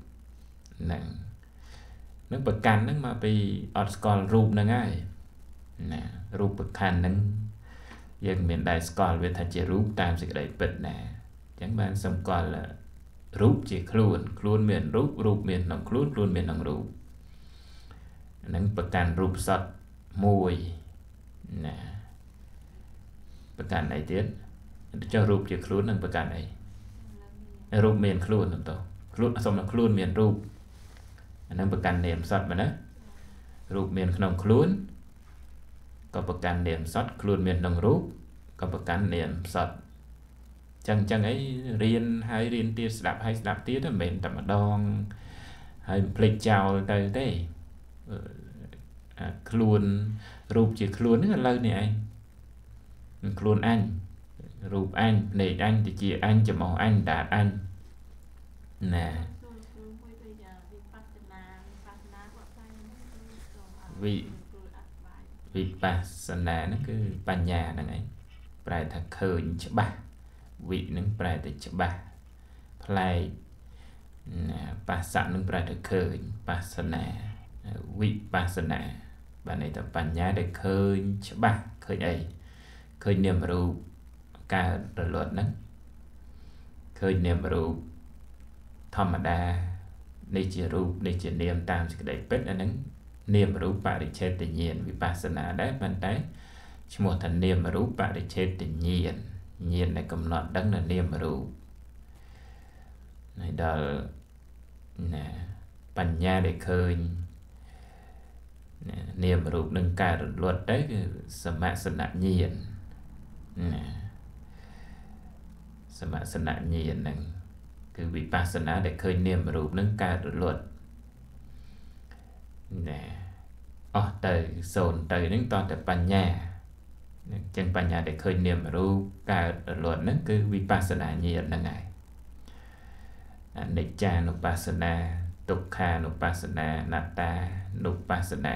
នឹងប្រកាន់ហ្នឹងមកពីអត់ស្គាល់រូបហ្នឹងហើយណារូបប្រកាន់ហ្នឹងយើងមានដែរស្គាល់វាថាជារូបតាមសេចក្តីពិតណាអញ្ចឹងបានសម្គាល់រូបជាខ្លួនមានរូបមានក្នុងខ្លួនមានក្នុងរូបហ្នឹងប្រកាន់រូបសត្វមួយណាប្រកាន់អីទៀតចុះរូបជាខ្លួននឹងប្រកាន់អីរូបមានខ្លួនទៅខ្លួនសុំថាខ្លួនមានរូបអានឹងប្រកាន់នាមសត្វមែនណារូបមានក្នុងខ្លួនក៏ប្រកាន់នាមសត្វខ្លួនមានក្នុងរូបក៏ប្រកាន់នាមសត្វចឹងអីរៀនហើយរៀនទៀតស្ដាប់ហើយស្ដាប់ទៀតមិនមែនតែម្ដងហើយភ្លេចចោលទៅទេខ្លួនរូបជាខ្លួនហ្នឹងឥឡូវនេះឯងខ្លួនអញរូបអញភ្នែកអញទៅជាអញច្រមុះអញដាតអញណាវិបស្សនាហ្នឹងគឺបញ្ញាហ្នឹងឯងប្រែថាឃើញច្បាស់វិហ្នឹងប្រែថាច្បាស់ប្លែកណាបស្សៈហ្នឹងប្រែថាឃើញបស្សនាវិបស្សនាបានន័យថាបញ្ញាដែលឃើញច្បាស់ឃើញអីឃើញនាមរូបកើតរលត់ហ្នឹងឃើញនាមរូបធម្មតានេះជារូបនេះជានាមតាមសេចក្តីពិតអាហ្នឹងនាមរូបបរិច្ឆេទញ្ញាណវិបស្សនាដែរប៉ុន្តែឈ្មោះថានាមរូបបរិច្ឆេទញ្ញាណញ្ញាណដែលកំណត់ដឹងនៅនាមរូបហើយដល់ណាបញ្ញាដែលឃើញនាមរូបនឹងកើតរលត់ទៅគឺសមសនញ្ញាណណាសមសនញ្ញាណហ្នឹងគឺវិបស្សនាដែលឃើញនាមរូបនឹងកើតរលត់ណាអស់ទៅសូន្យទៅហ្នឹងតតែបញ្ញាអញ្ចឹងបញ្ញាដែលឃើញនាមរូបកើតរលត់ហ្នឹងគឺវិបស្សនាញាណហ្នឹងហើយអនិច្ចានុបស្សនាទុក្ខានុបស្សនាអនត្តានុបស្សនា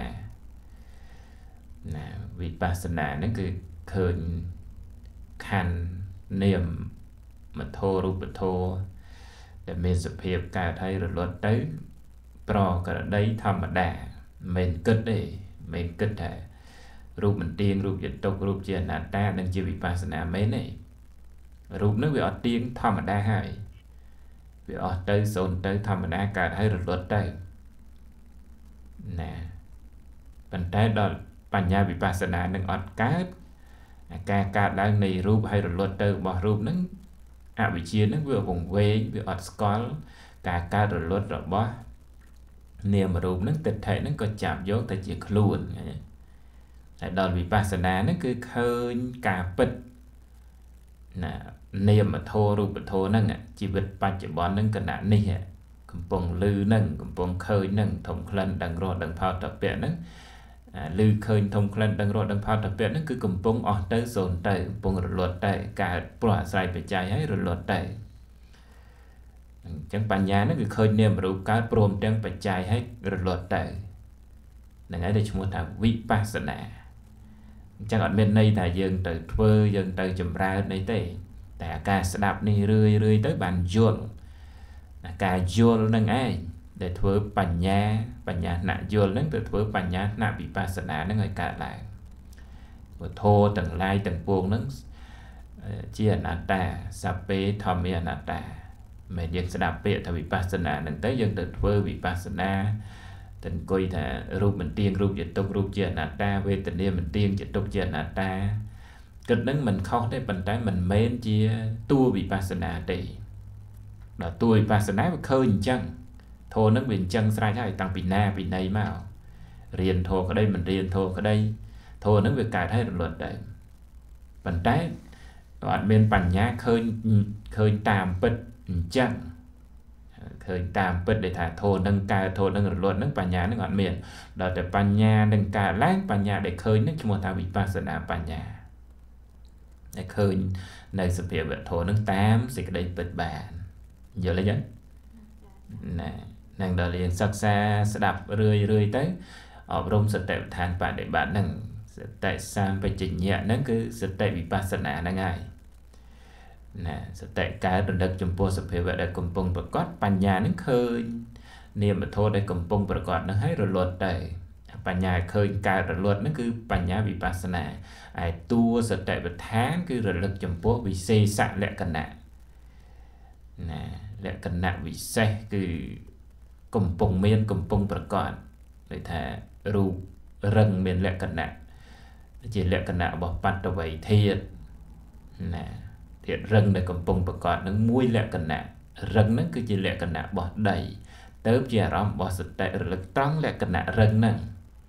ណាវិបស្សនាហ្នឹងគឺឃើញខណ្ឌនាមមធោរូបធោដែលមានសភាពកើតហើយរលត់ទៅប្រក្រតីធម្មតាមិនគិតទេមិនគិតថារូបមិនទៀងរូបជាទុក្ខរូបជាអនត្តានឹងជាវិបស្សនាមែនទេរូបនឹងវាអត់ទៀងធម្មតាហើយវាអស់ទៅសូន្យទៅធម្មតាកើតហើយរលត់ទៅណាប៉ុន្តែដល់បញ្ញាវិបស្សនានឹងអត់កើតការកើតឡើងនៃរូបហើយរលត់ទៅរបស់រូបនឹងអវិជ្ជានឹងវាវង្វេងវាអត់ស្គាល់ការកើតរលត់របស់នាមរូបនឹងទិដ្ឋិនឹងក៏ចាប់យកទៅជាខ្លួនហើយដល់វិបស្សនានឹងគឺឃើញការពិតណានាមធម៌រូបធម៌ហ្នឹងជីវិតបច្ចុប្បន្នហ្នឹងគណៈនេះកំពុងលឺហ្នឹងកំពុងឃើញហ្នឹងធំក្លិនដឹងរសដឹងផលតពៈហ្នឹងលឺឃើញធំក្លិនដឹងរសដឹងផលតពៈហ្នឹងគឺកំពុងអស់ទៅសូន្យទៅកំពុងរលត់ទៅកើតព្រោះអាស្រ័យបច្ច័យហើយរលត់ទៅអញ្ចឹងបញ្ញាហ្នឹងគឺឃើញនាមរូបកើតព្រមទាំងបច្ច័យហើយរលត់ទៅហ្នឹងហើយដែលឈ្មោះថាវិបស្សនា chẳng hạn bên này là dương từ thơ dương từ chùm ra này tê tại ca sẽ đạp này rươi tới bàn dồn ca dồn nâng ai để thơ bánh nhà nạ dồn nâng từ thơ bánh nhà nạ bị bà sẵn á nâng ai cả lại và thô tầng lai tầng buông nâng chia nạ ta sạp bê thòm mê nạ ta mẹ dân sẽ đạp bê thà bị bà sẵn á nâng tới dân từ thơ bị bà sẵn á tình coi thà rụp mình tiên rụp dịch tục rụp chia nạ ta về tình yêu mình tiên dịch tục chia nạ ta cực nâng mình khó để bần trái mình mến chia tua bị bà sẵn á đi đó tua bị bà sẵn á mà khơi chân thô nâng bình chân sai thay tăng bị na bị này mà riêng thô ở đây mình riêng thô ở đây thô nâng việc cài thay luật đấy bần trái bạn bên bản nhá khơi tàm bật chân khơi tàm bật để thả thô nâng cài thô nâng luật nâng bản nhá nâng ngọn miền đó để bản nhá nâng cài láng bản nhá để khơi nâng cho một thằng bị bà sẵn á bản nhá để khơi nơi sự việc về thô nâng tám sẽ cái đây bật bản giờ lấy dẫn nè nàng đời liền sắc xa sẽ đạp rươi tới ở trong sự tệ than bạn để bạn nâng tại sao phải chỉnh nhẹ nâng cứ sự tệ bị bà sẵn á nâng ai nè sự tệ cái rồi đất chùm bố sự việc để cùng bông bật gót bà nhà nâng khơi niềm mà thôi để cùng bông bật gót nâng hết rồi luật đây bà nhà khơi cái rồi luật nâng cứ bà nhà bị bà sẵn á ai tua sự tệ bật tháng cứ rồi lực chùm bố bị xê xạ lẹ cần nạ nè lẹ cần nạ bị xe cứ cùng bông miên cùng bông bật gót để thả rù rừng miền lẹ cần nạ chỉ lẹ cần nạ bỏ bắt đầu vậy thiệt nè thiệt rừng này cùng bông bật gót nó muối lẹ cần nạ rừng nó cứ chỉ lẹ cần nạ bỏ đầy tớp chè rõm bỏ sụt tệ rồi lực trắng lẹ cần nạ rừng nè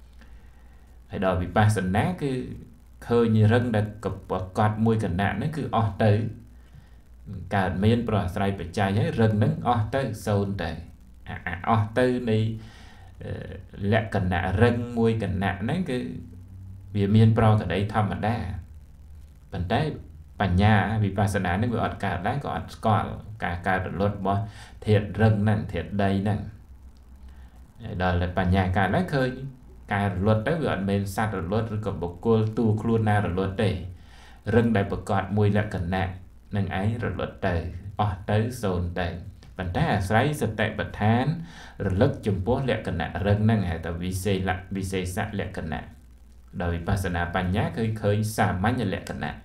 hay đòi bị ba sân ná cứ khơi như rừng đã cập bỏ gót muối cần nạ nó cứ o tới cả miền bỏ sài bị chai ấy rừng nó o tới sâu tới o tới này lẹ cần nạ rừng muối cần nạ nó cứ vì miền pro ở đây thăm ở đây bản trái bản nhà vì bà sân án nó vừa cả đấy có còn cả luật bỏ thiệt rừng nè thiệt đầy nè đó là bản nhà cả đấy khơi cả luật đấy vừa mình sát rồi luật rồi còn bộ cô tu luôn na rồi luật đây rừng đầy bậc cọt mùi lẹ cần nè nâng ấy rồi luật đầy tới zone đầy bản trái à sấy sự tệ bật thán rồi lất chùm bố lẹ cần nè rừng nè hay tại vì xây sát lẹ cần nè đời pasana bản nhá khơi xả mánh lẹ cần nè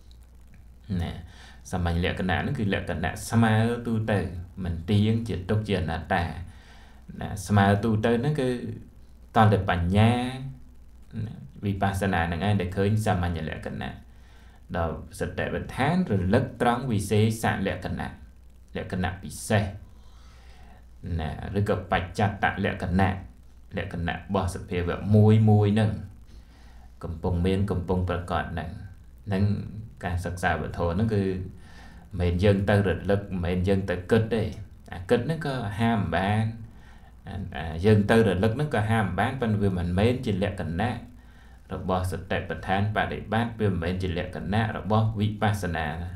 nè xả mánh lẹ cần nè nó cứ lẹ cần nè sama tu từ mình tiếng chỉ tốt chuyện là ta nè sama tu từ nó cứ toàn được bản nhá vì pasana là ngay để khơi xả mánh lẹ cần nè đó sự tệ bật thán rồi lất trắng vì xây xả lẹ cần nè bị xe nè rồi gặp bạch chặt tạ lẹ cần nè bỏ sự phê vợ mùi nâng cầm bông miên cầm bông bật gọt này nâng cả sắc xa bật thổ nó cứ mền dân tới rực lực mền dân tới kết đây kết nó có ham bán dân tới rực lực nó có ham bán bên vì mình mến chỉ lẹ cần nát rồi bỏ sự tệ bật than và để bán vì mình chỉ lẹ cần nát rồi bỏ vipassana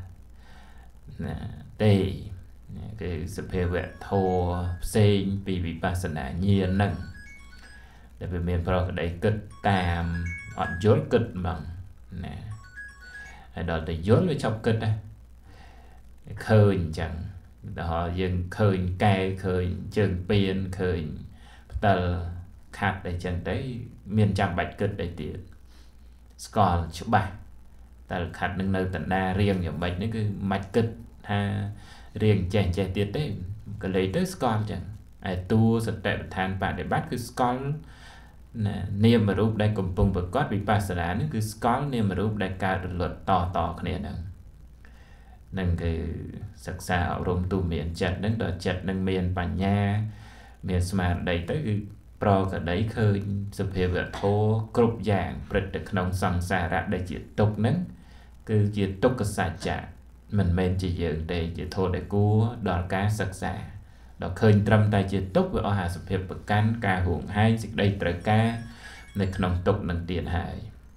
đây cái sự phê vệ thô sinh vì vipassana nhiên nâng để vì mình phải ở đây kết tam họ dối kết bằng nè đó là dối với trong kết đây khơi chẳng họ dừng khơi cay khơi chân biên khơi tờ khát để chân tới miền trăm bạch kết để tiền score chụp bài tờ khát nâng nơi tận đa riêng như bạch nó cứ mạch kết ha riêng chèn chè tiết đấy cái lấy tới score chẳng ai tu sự tệ than bạn để bắt cứ score niềm mà rút đây cùng bông vật cót bị pasara nó cứ có niềm mà rút đây cả luật to cái này nâng cái sắc xa ở rộng tu miền chật nâng đó chật nâng miền bản nha miền smart đây tới cái pro cả đấy khơi sự phê vợ thô cục dạng bật được nông song xa ra đây chỉ tục nâng cứ chỉ tục cái xa chạ mình men chỉ dừng đây chỉ thô để cua đòn cá sắc xa đó khơi trầm tay chỉ tục với hà sự phê bậc can ca huồng hai dịch đây trời ca nơi nông tục nâng tiền hại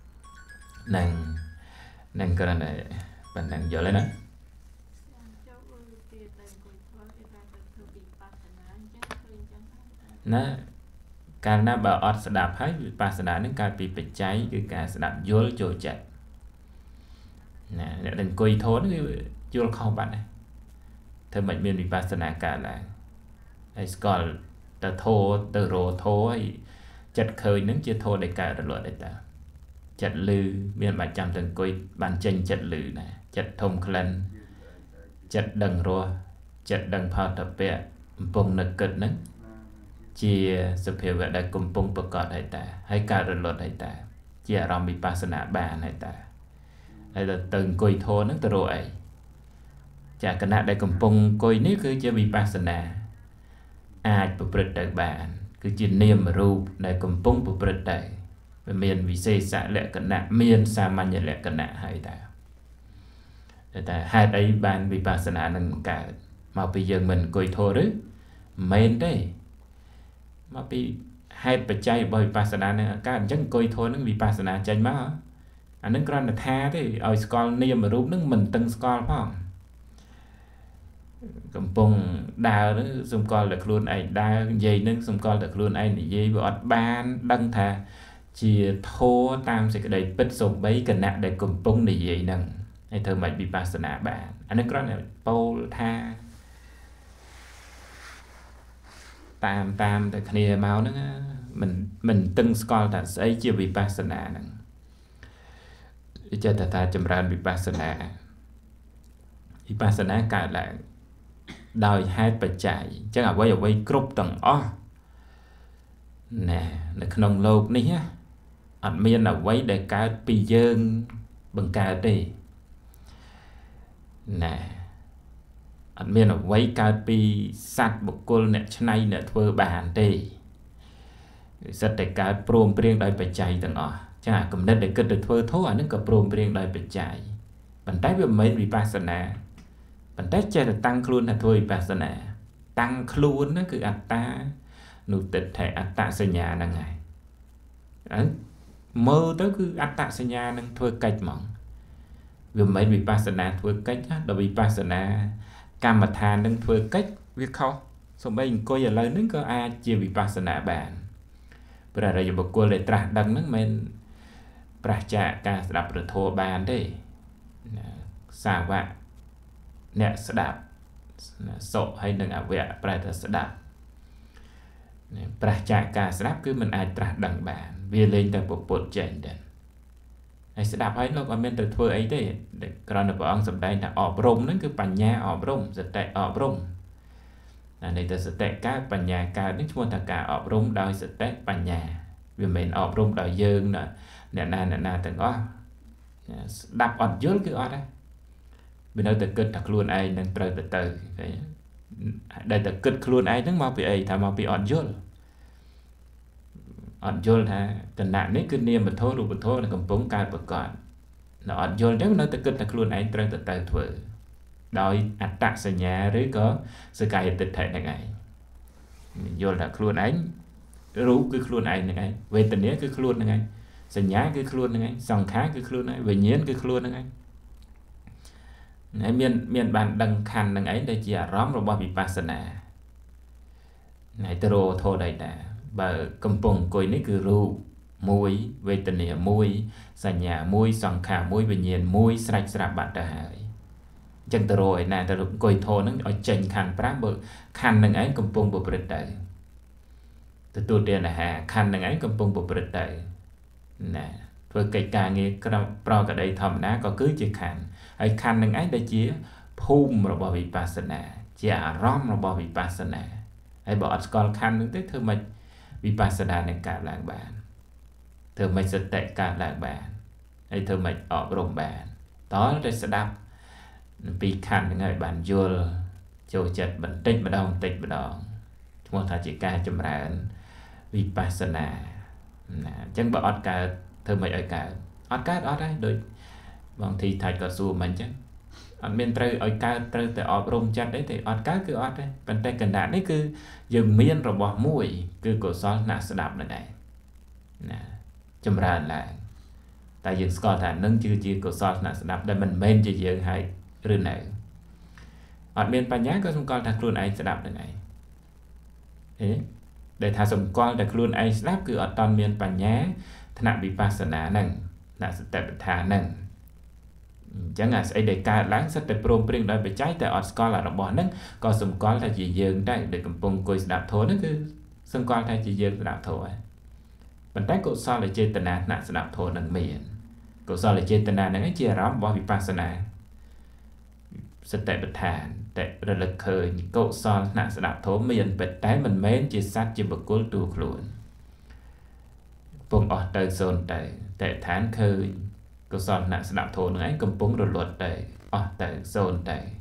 nâng cái này bạn nâng giờ lên đó nó កាលណាបើអត់ស្ដាប់ហើយវិបស្សនានឹងកើតពីបច្ច័យគឺការស្ដាប់យល់ចូលចិត្តណាអ្នកដែលអង្គុយធនគឺយល់ខុសបាត់ហើយធ្វើមិនមានវិបស្សនាកើតឡើងហើយស្គាល់ទៅធោទៅរោធោហើយចិត្តឃើញនឹងជាធោដែលកើតរលត់ឯតាចិត្តលឺមានបាច់ចាំទៅអង្គុយបានចេញចិត្តលឺណាចិត្តធំក្លិនចិត្តដឹងរសចិត្តដឹងផលតពៈកំពុងនឹកគិតហ្នឹងជាសភាវៈដែលកំពុងប្រកបហើយតាហើយកើតរលត់ហើយតាជាអារម្មណ៍វិបស្សនាបានហើយតាហើយទៅអង្គុយធោហ្នឹងទៅរកអីចាគណៈដែលកំពុងអង្គុយនេះគឺជាវិបស្សនាអាចប្រព្រឹត្តទៅបានគឺជានាមរូបដែលកំពុងប្រព្រឹត្តទៅវាមានវិសេសលក្ខណៈមានសាមញ្ញលក្ខណៈហើយតាតែហេតុអីបានវិបស្សនានឹងកើតមកពីយើងមិនអង្គុយធោឬមែនទេមកពីហេតុបច្ច័យរបស់វិបស្សនានឹងកើតអញ្ចឹងអង្គុយធោនឹងវិបស្សនាចេញមកអានឹងគ្រាន់តែថាទេឲ្យស្គាល់នាមរូបនឹងមិនតឹងស្គាល់ផងកំពុងដើរនឹងសម្គាល់តែខ្លួនឯងដើរនិយាយនឹងសម្គាល់តែខ្លួនឯងនិយាយវាអត់បានដឹងថាជាធោតាមសេចក្តីពិតសំបីគណៈដែលកំពុងនិយាយនឹងហើយធ្វើមិនវិបស្សនាបានអានេះគ្រាន់តែពោលថាតាមតែគ្នាមកហ្នឹងមិនតឹងស្គាល់ថាស្អីជាវិបស្សនាហ្នឹងចិត្តថាចម្រើនវិបស្សនាកើតឡើងដោយហេតុបច្ច័យអញ្ចឹងអ្វីគ្រប់ទាំងអស់ណានៅក្នុងโลกនេះអត់មានអ្វីដែលកើតពីយើងបង្កើតទេណាអត់មានអ្វីកើតពីសត្វបុគ្គលអ្នកច្នៃអ្នកធ្វើបានទេសិតតែកើតព្រមព្រៀងដោយបច្ច័យទាំងអស់ចា គំនិតដែលគិតទៅធ្វើធោះអានឹងក៏ព្រមព្រៀងដោយបច្ច័យប៉ុន្តែវាមិនមែនវិបស្សនាប៉ុន្តែចេះតែតាំងខ្លួនថាធ្វើវិបស្សនាតាំងខ្លួនហ្នឹងគឺអត្តានុទិដ្ឋិអត្តសញ្ញាហ្នឹងហើយមើលទៅគឺអត្តសញ្ញានឹងធ្វើកិច្ចហ្មងវាមិនមែនវិបស្សនាធ្វើកិច្ចដល់វិបស្សនាកម្មដ្ឋាននឹងធ្វើកិច្ចវាខុសសូម្បីអង្គុយឥឡូវហ្នឹងក៏អាចជាវិបស្សនាបានព្រះរាជបុគ្គលដែលត្រាស់ដឹងហ្នឹងមិនប្រះចាកការស្ដាប់ព្រះធម៌បានទេសាវកអ្នកស្ដាប់សុហើយនឹងអវៈប្រែថាស្ដាប់ប្រះចាកការស្ដាប់គឺมันអាចត្រាស់ដឹងបានវាលែងតែពុទ្ធចេញទៅហើយស្ដាប់ហើយលោកអត់មានទៅធ្វើអីទេគ្រាន់តែព្រះអង្គសម្ដែងថាអប់រំហ្នឹងគឺបញ្ញាអប់រំសតិអប់រំនេះទៅសតិកើតបញ្ញាកើតនេះឈ្មោះថាការអប់រំដោយសតិបញ្ញាវាមិនមែនអប់រំដោយយើងអ្នកណាទាំងអស់ស្ដាប់អត់យល់គឺអត់ទេវានៅតែគិតថាខ្លួនឯងនឹងត្រូវទៅដែលតែគិតខ្លួនឯងហ្នឹងមកពីអីថាមកពីអត់យល់ថាគណៈនេះគឺនាមធម៌រូបធម៌នឹងកំពុងកើតប្រកបនៅអត់យល់ទេនៅតែគិតថាខ្លួនឯងត្រូវទៅធ្វើដោយអត្តសញ្ញាឬក៏សកាយតិដ្ឋិហ្នឹងឯងយល់ថាខ្លួនឯងរូបគឺខ្លួនឯងហ្នឹងឯងវេទនាគឺខ្លួនហ្នឹងឯងសញ្ញាគឺខ្លួនហ្នឹងឯងសង្ខារគឺខ្លួនឯងវិញ្ញាណគឺខ្លួនហ្នឹងឯងហើយមានបានដឹងខណ្ឌហ្នឹងឯងដែលជាអារម្មណ៍របស់វិបស្សនាហើយទៅរកធម៌ដែរតាបើកំពុងអង្គុយនេះគឺរូបមួយវេទនាមួយសញ្ញាមួយសង្ខារមួយវិញ្ញាណមួយស្រេចស្រាប់បាត់ទៅហើយអញ្ចឹងទៅរកឯណាទៅអង្គុយធម៌ហ្នឹងឲ្យចេញខណ្ឌ5បើខណ្ឌហ្នឹងឯងកំពុងប្រព្រឹត្តទៅទទួលទានអាហារខណ្ឌហ្នឹងឯងកំពុងប្រព្រឹត្តទៅណាធ្វើកិច្ចការងារប្រកដីធម្មតាក៏គឺជាខណ្ឌហើយខណ្ឌនឹងឯងដែលជាភូមិរបស់វិបស្សនាជាអារម្មណ៍របស់វិបស្សនាហើយបើអត់ស្គាល់ខណ្ឌនឹងទេធ្វើម៉េចវិបស្សនានឹងកើតឡើងបានធ្វើម៉េចសតិកើតឡើងបានហើយធ្វើម៉េចអប់រំបានតើតែស្ដាប់ពីខណ្ឌហ្នឹងហើយបានយល់ចូលចិត្តបន្តិចម្ដងឈ្មោះថាជាការចម្រើនវិបស្សនាណាអញ្ចឹងបើអត់កើតធ្វើម៉េចឲ្យកើតអត់ហើយដូចបងធីថៃក៏សួរមិនអញ្ចឹងអត់មានត្រូវឲ្យកើតត្រូវតែអប់រំចិត្តអីទេអត់កើតគឺអត់ទេប៉ុន្តែកណ្ដាលនេះគឺយើងមានរបស់មួយគឺកុសលណាស្ដាប់នឹងឯងណាចម្រើនឡើងតែយើងស្គាល់ថានឹងជាកុសលណាស្ដាប់ដែលមិនមែនជាយើងហើយឬនៅអត់មានបញ្ញាក៏សម្គាល់ថាខ្លួនឯងស្ដាប់នឹងឯង để thà sầm con để luôn ai snap cứ ở toàn miền bản nhá thằng vipassana nằng là sự tập thà nằng chẳng hạn ấy để cả láng sẽ để prom pring đôi bị cháy tại ở con là bỏ nằng còn sầm con là chỉ dừng đây để cầm bông coi đạp thổ nó cứ sầm con thay chỉ dừng đạp thổ bản chất cột sao là chơi tận nè đạp thổ nằng miền cột sao là chơi tận nè nó chia rõ bỏ vipassana sẽ tại bậc thản tại rất là khởi cậu son nặng sẽ đạp thố miền bậc trái mình mến chỉ sát chỉ bậc cố tu luôn vùng ở đời zone tại thán khởi cậu son nặng sẽ đạp thố nữa ấy cầm búng rồi luật tại zone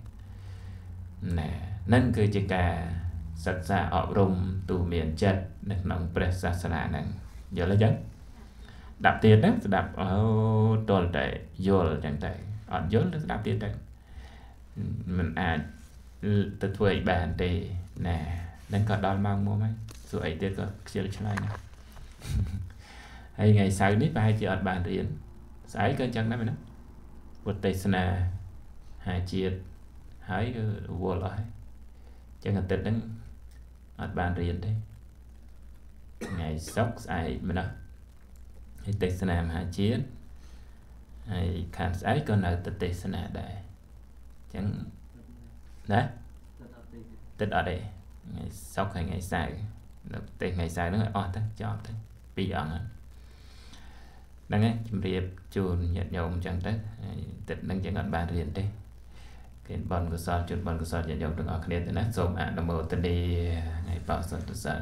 nè nên cứ chỉ cả sạch ra ở rung tu miền chất nên nông prasasana này giờ là dân đạp tiền đó đạp ở toàn tại vô chẳng tại ở vô là đạp tiền đây mình tự thuê bàn thì nè nên có đo mang mua mấy rồi ấy tiếc có chưa chơi nè hay ngày sau nít hai chị ở bàn riêng sải cơn chân đó mày nó một tay sna hai chị hãy vô lại chẳng hạn tết đến ở bàn riêng đấy ngày sốc ai mình đó hay tay sna hai chị hay khán sải còn ở tay sna đây chẳng đấy tết ở đây ngày sốc hay ngày sau tết ngày sau nó là thế cho thế bị ẩn đang nghe chim riệp chuồn nhạt nhộng chẳng tới tết đang chẳng ngọn bàn riêng đấy cái bọn của sao chuồn bọn của sao nhạt nhộng đừng ở cái này zoom đồng hồ tên đi ngày bảo sơn tự sợ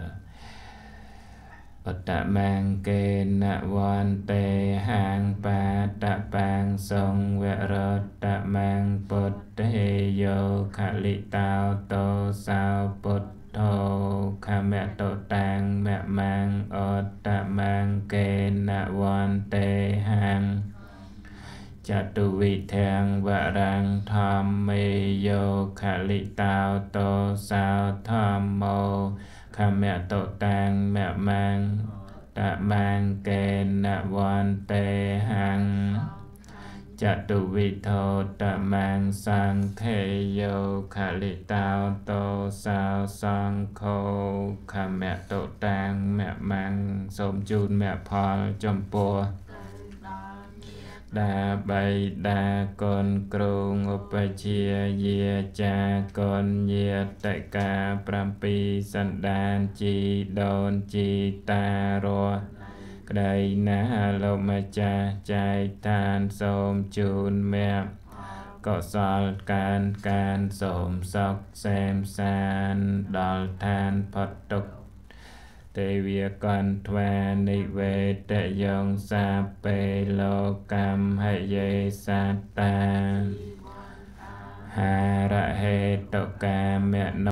bật tạ mang kê nạ quan tê hàng ba tạ bang sông vẹ rơ tạ mang bột tê yo khả lị tao tô sao bột thô khả mẹ tổ tàng mẹ mang ớt tạ mang kê nạ quan tê hàng chả tu vị thang vạ răng thom mê yo khả lị tao tô sao thom mô khả mẹ tổ tàng mẹ mang tạ mang kê nạ quan tê hằng chả tu vị thô tạ mang sang khê yo khả lị tao tô sao sang khô khả mẹ tổ tàng mẹ mang xôm chun mẹ phò chom pua đa bay đa con krong upachia ye cha con ye tại ca prampi san đan chi don chi ta ro đây na lo ma cha chai than som chun mẹ có sol can som sok xem san dal than phật tục tê vi con thoa ni về tệ dòng sa pê lô cam hay dê sa ta hà ra hê tộc ca mẹ